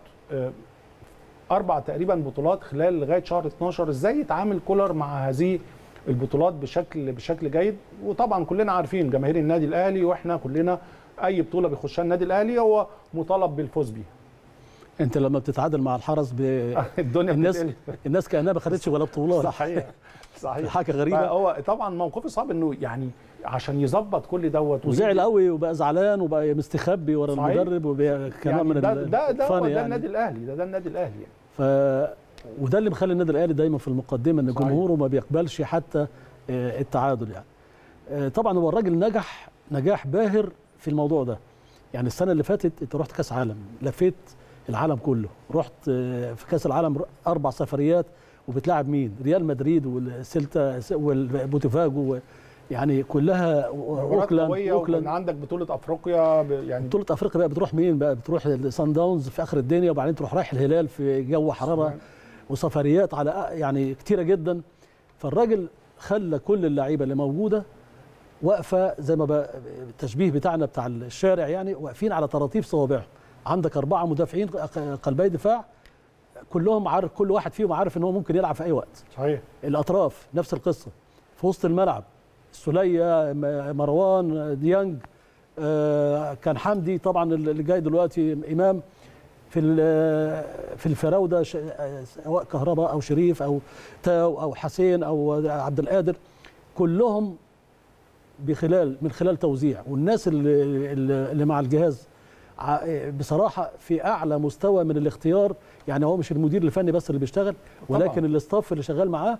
اربع تقريبا بطولات خلال لغايه شهر اتناشر. ازاي يتعامل كولر مع هذه البطولات بشكل بشكل جيد؟ وطبعا كلنا عارفين جماهير النادي الاهلي واحنا كلنا اي بطوله بيخشها النادي الاهلي هو مطالب بالفوز بيها. انت لما بتتعادل مع الحرس ب... الدنيا الناس بتقل. الناس كانها ما خدتش ولا بطولات. صحيح صحيح. حاجه غريبه. هو طبعا موقفه صعب انه يعني عشان يظبط كل دوت وزعل قوي وبقى زعلان وبقى مستخبي ورا المدرب وكمان يعني من ده ده ده, يعني. ده النادي الاهلي، ده ده النادي الاهلي يعني. ف وده اللي مخلي النادي الاهلي دايما في المقدمه، ان جمهوره ما بيقبلش حتى التعادل يعني. طبعا هو الراجل نجح نجاح باهر في الموضوع ده. يعني السنه اللي فاتت انت رحت كاس عالم، لفيت العالم كله، رحت في كاس العالم اربع سفريات، وبتلاعب مين؟ ريال مدريد والسيلتا والبوتيفاجو، يعني كلها اوكلاند. اوكلاند عندك بطوله افريقيا يعني بطوله افريقيا بقى بتروح مين بقى؟ بتروح سان داونز في اخر الدنيا، وبعدين تروح رايح الهلال في جو حراره وسفريات على يعني كتيره جدا. فالراجل خلى كل اللعيبه اللي موجوده واقفه زي ما بقى التشبيه بتاعنا بتاع الشارع، يعني واقفين على طراطيف صوابعهم. عندك اربعه مدافعين قلبي دفاع، كلهم عارف، كل واحد فيهم عارف ان هو ممكن يلعب في اي وقت. صحيح. الاطراف نفس القصه. في وسط الملعب السوليه، مروان، ديانج، آه كان حمدي طبعا اللي جاي دلوقتي امام، في في الفراوده سواء كهرباء او شريف او تاو او حسين او عبد القادر، كلهم بخلال من خلال توزيع. والناس اللي اللي مع الجهاز بصراحه في اعلى مستوى من الاختيار. يعني هو مش المدير الفني بس اللي بيشتغل، ولكن الاستاف اللي شغال معاه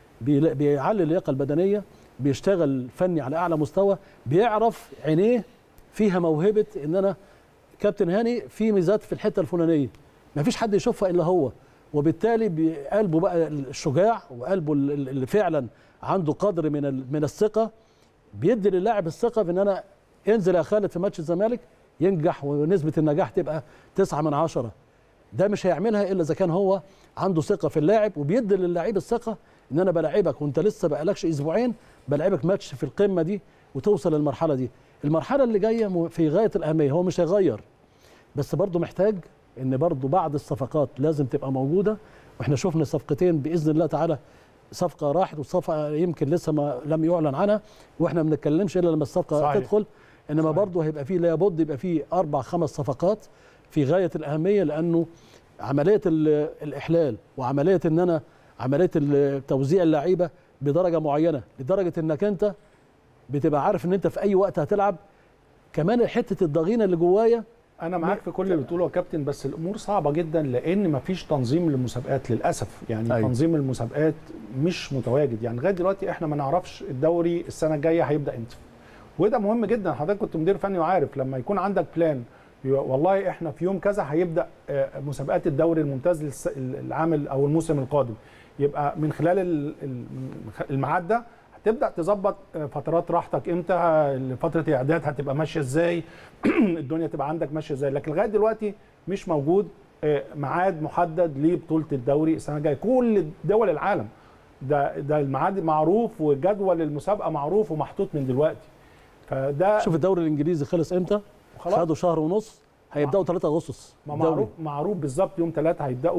بيعلي اللياقه البدنيه، بيشتغل فني على اعلى مستوى، بيعرف عينيه فيها موهبه ان انا كابتن هاني في ميزات في الحته الفلانيه ما فيش حد يشوفها الا هو، وبالتالي بقلبه بقى الشجاع وقلبه اللي فعلا عنده قدر من من الثقه، بيدي للاعب الثقه في ان انا انزل يا خالد في ماتش الزمالك ينجح ونسبه النجاح تبقى تسعة من عشرة. ده مش هيعملها الا اذا كان هو عنده ثقه في اللاعب، وبيدي للاعب الثقه ان انا بلاعبك وانت لسه بقالكش اسبوعين، بلاعبك ماتش في القمه دي وتوصل للمرحله دي. المرحله اللي جايه في غايه الاهميه. هو مش هيغير، بس برضه محتاج ان برضه بعض الصفقات لازم تبقى موجوده. واحنا شفنا صفقتين باذن الله تعالى، صفقه راحت وصفقه يمكن لسه ما لم يعلن عنها، واحنا ما بنتكلمش الا لما الصفقه صحيح. تدخل. انما برضه هيبقى فيه لابد يبقى فيه اربع خمس صفقات في غايه الاهميه، لانه عمليه الاحلال وعمليه ان انا عمليه توزيع اللعيبه بدرجه معينه، لدرجه انك انت بتبقى عارف ان انت في اي وقت هتلعب. كمان حته الضغينه اللي جوايا انا معاك في كل اللي بتقوله يا كابتن، بس الامور صعبه جدا لان مفيش تنظيم للمسابقات للاسف. يعني أيوة. تنظيم المسابقات مش متواجد. يعني لغايه دلوقتي احنا ما نعرفش الدوري السنه الجايه هيبدا امتى، وده مهم جدا. حضرتك كنت مدير فني وعارف لما يكون عندك بلان، والله احنا في يوم كذا هيبدا مسابقات الدوري الممتاز العام او الموسم القادم، يبقى من خلال الميعاد ده تبدا تظبط فترات راحتك امتى، فتره الاعداد هتبقى ماشيه ازاي، الدنيا تبقى عندك ماشيه ازاي. لكن لغايه دلوقتي مش موجود ميعاد محدد لبطوله الدوري السنه الجايه. كل دول العالم ده ده الميعاد معروف وجدول المسابقه معروف ومحطوط من دلوقتي. فده شوف الدوري الانجليزي خلص امتى؟ خدوا شهر ونص، هيبداوا ثلاثة أغسطس. معروف معروف بالظبط يوم ثلاثة هيبداوا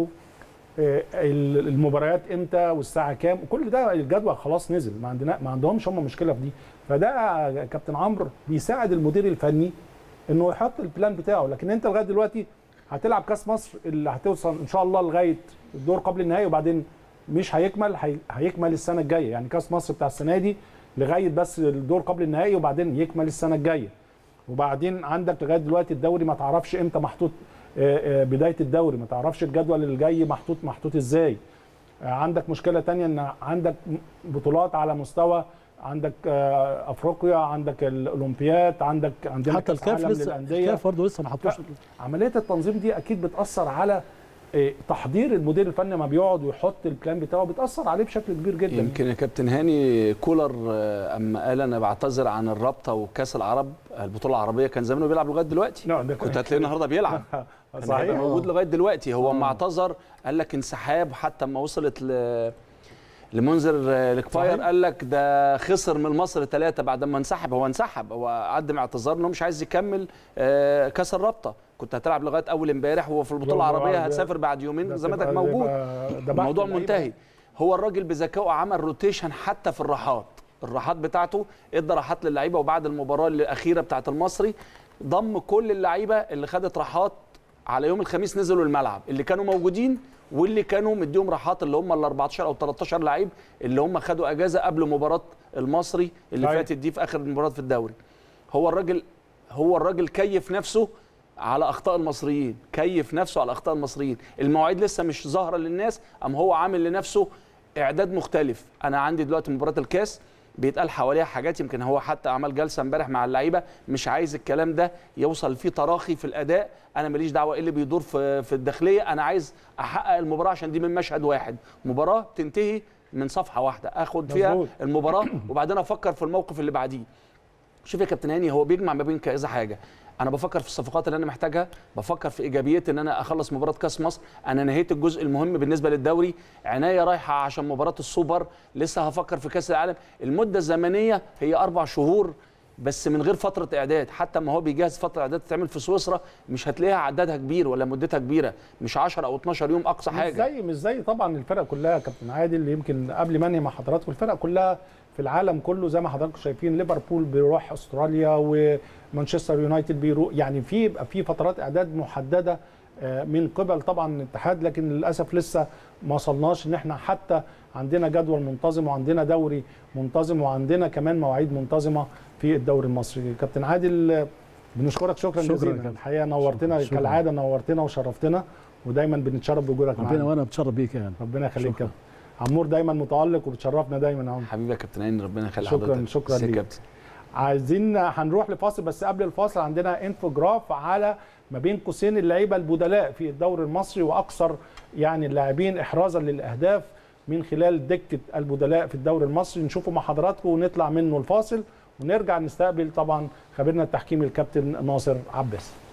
المباريات امتى والساعه كام، كل ده الجدول خلاص نزل. ما عندنا ما عندهمش هم مشكله في دي. فده كابتن عمرو بيساعد المدير الفني انه يحط البلان بتاعه. لكن انت لغايه دلوقتي هتلعب كاس مصر اللي هتوصل ان شاء الله لغايه الدور قبل النهائي، وبعدين مش هيكمل، هيكمل السنه الجايه. يعني كاس مصر بتاع السنه دي لغايه بس الدور قبل النهائي، وبعدين يكمل السنه الجايه. وبعدين عندك لغايه دلوقتي الدوري ما تعرفش امتى محطوط بدايه الدوري، ما تعرفش الجدول اللي جاي محطوط محطوط ازاي. عندك مشكله ثانيه ان عندك بطولات على مستوى، عندك افريقيا، عندك الاولمبياد، عندك عندنا حتى الكاف لسه الكاف برضه لسه ما حطوش. عمليه التنظيم دي اكيد بتاثر على تحضير المدير الفني لما بيقعد ويحط البلان بتاعه، بتاثر عليه بشكل كبير جدا. يمكن يا كابتن هاني كولر اما قال انا بعتذر عن الرابطه وكاس العرب البطوله العربيه، كان زمانه بيلعب لغايه دلوقتي. نعم كنت هتلاقيه النهارده بيلعب. صحيح موجود لغايه دلوقتي. هو اما اعتذر قال لك انسحاب، حتى اما وصلت ل لمنذر الكفاير قال لك ده خسر من مصر ثلاثه بعد ما انسحب. هو انسحب، هو قدم اعتذار انه مش عايز يكمل كاس الرابطه. كنت هتلعب لغايه اول امبارح، وهو في البطوله العربيه هتسافر بعد يومين، زمانك موجود، الموضوع منتهي. هو الراجل بذكائه عمل روتيشن حتى في الراحات، الراحات بتاعته ادى راحات للعيبه. وبعد المباراه الاخيره بتاعه المصري ضم كل اللعيبه اللي خدت راحات على يوم الخميس، نزلوا الملعب اللي كانوا موجودين واللي كانوا مديهم راحات، اللي هم ال أربعتاشر او تلتاشر لعيب اللي هم خدوا اجازه قبل مباراه المصري اللي فاتت دي في اخر المباراه في الدوري. هو الراجل هو الراجل كيف نفسه على اخطاء المصريين، كيف نفسه على اخطاء المصريين. المواعيد لسه مش ظاهره للناس، ام هو عامل لنفسه اعداد مختلف. انا عندي دلوقتي مباراه الكاس بيتقال حواليها حاجات، يمكن هو حتى عمل جلسه امبارح مع اللعيبه، مش عايز الكلام ده يوصل فيه تراخي في الاداء. انا ماليش دعوه ايه اللي بيدور في في الداخليه، انا عايز احقق المباراه عشان دي من مشهد واحد، مباراه تنتهي من صفحه واحده، اخد فيها مزبوط. المباراه وبعدين افكر في الموقف اللي بعديه. شوف يا كابتن هاني، هو بيجمع ما بين كذا حاجه. انا بفكر في الصفقات اللي انا محتاجها، بفكر في ايجابيه ان انا اخلص مباراه كاس مصر، انا نهيت الجزء المهم بالنسبه للدوري، عنايه رايحه عشان مباراه السوبر، لسه هفكر في كاس العالم. المده الزمنيه هي اربع شهور بس من غير فتره اعداد. حتى ما هو بيجهز فتره اعداد تتعمل في سويسرا مش هتلاقيها عددها كبير ولا مدتها كبيره، مش عشرة او اتناشر يوم اقصى حاجه. مش زي مش زي طبعا الفرق كلها كابتن عادل، اللي يمكن قبل ما انهي مع حضراتكم الفرق كلها في العالم كله زي ما حضراتكم شايفين، ليفربول بيروح استراليا ومانشستر يونايتد بيروح، يعني في يبقى في فترات اعداد محدده من قبل طبعا الاتحاد. لكن للاسف لسه ما وصلناش ان احنا حتى عندنا جدول منتظم وعندنا دوري منتظم وعندنا كمان مواعيد منتظمه في الدوري المصري. كابتن عادل بنشكرك شكرا, شكرا جزيلا، الحقيقه نورتنا شكرا. كالعاده نورتنا وشرفتنا، ودايما بنتشرف بوجودك معانا. ربنا وانا بتشرف بيك يعني. ربنا يخليك كابتن عمور، دايما متالق وبتشرفنا دايما يا عمور. حبيبي يا كابتن هاني، ربنا يخلي حضرتك. شكرا شكرا ليك كابتن. عايزين هنروح لفاصل، بس قبل الفاصل عندنا انفوجراف على ما بين قوسين اللعيبه البدلاء في الدوري المصري واكثر يعني اللاعبين احرازا للاهداف من خلال دكه البدلاء في الدوري المصري. نشوفه مع حضراتكم ونطلع منه الفاصل ونرجع نستقبل طبعا خبيرنا التحكيمي الكابتن ناصر عباس.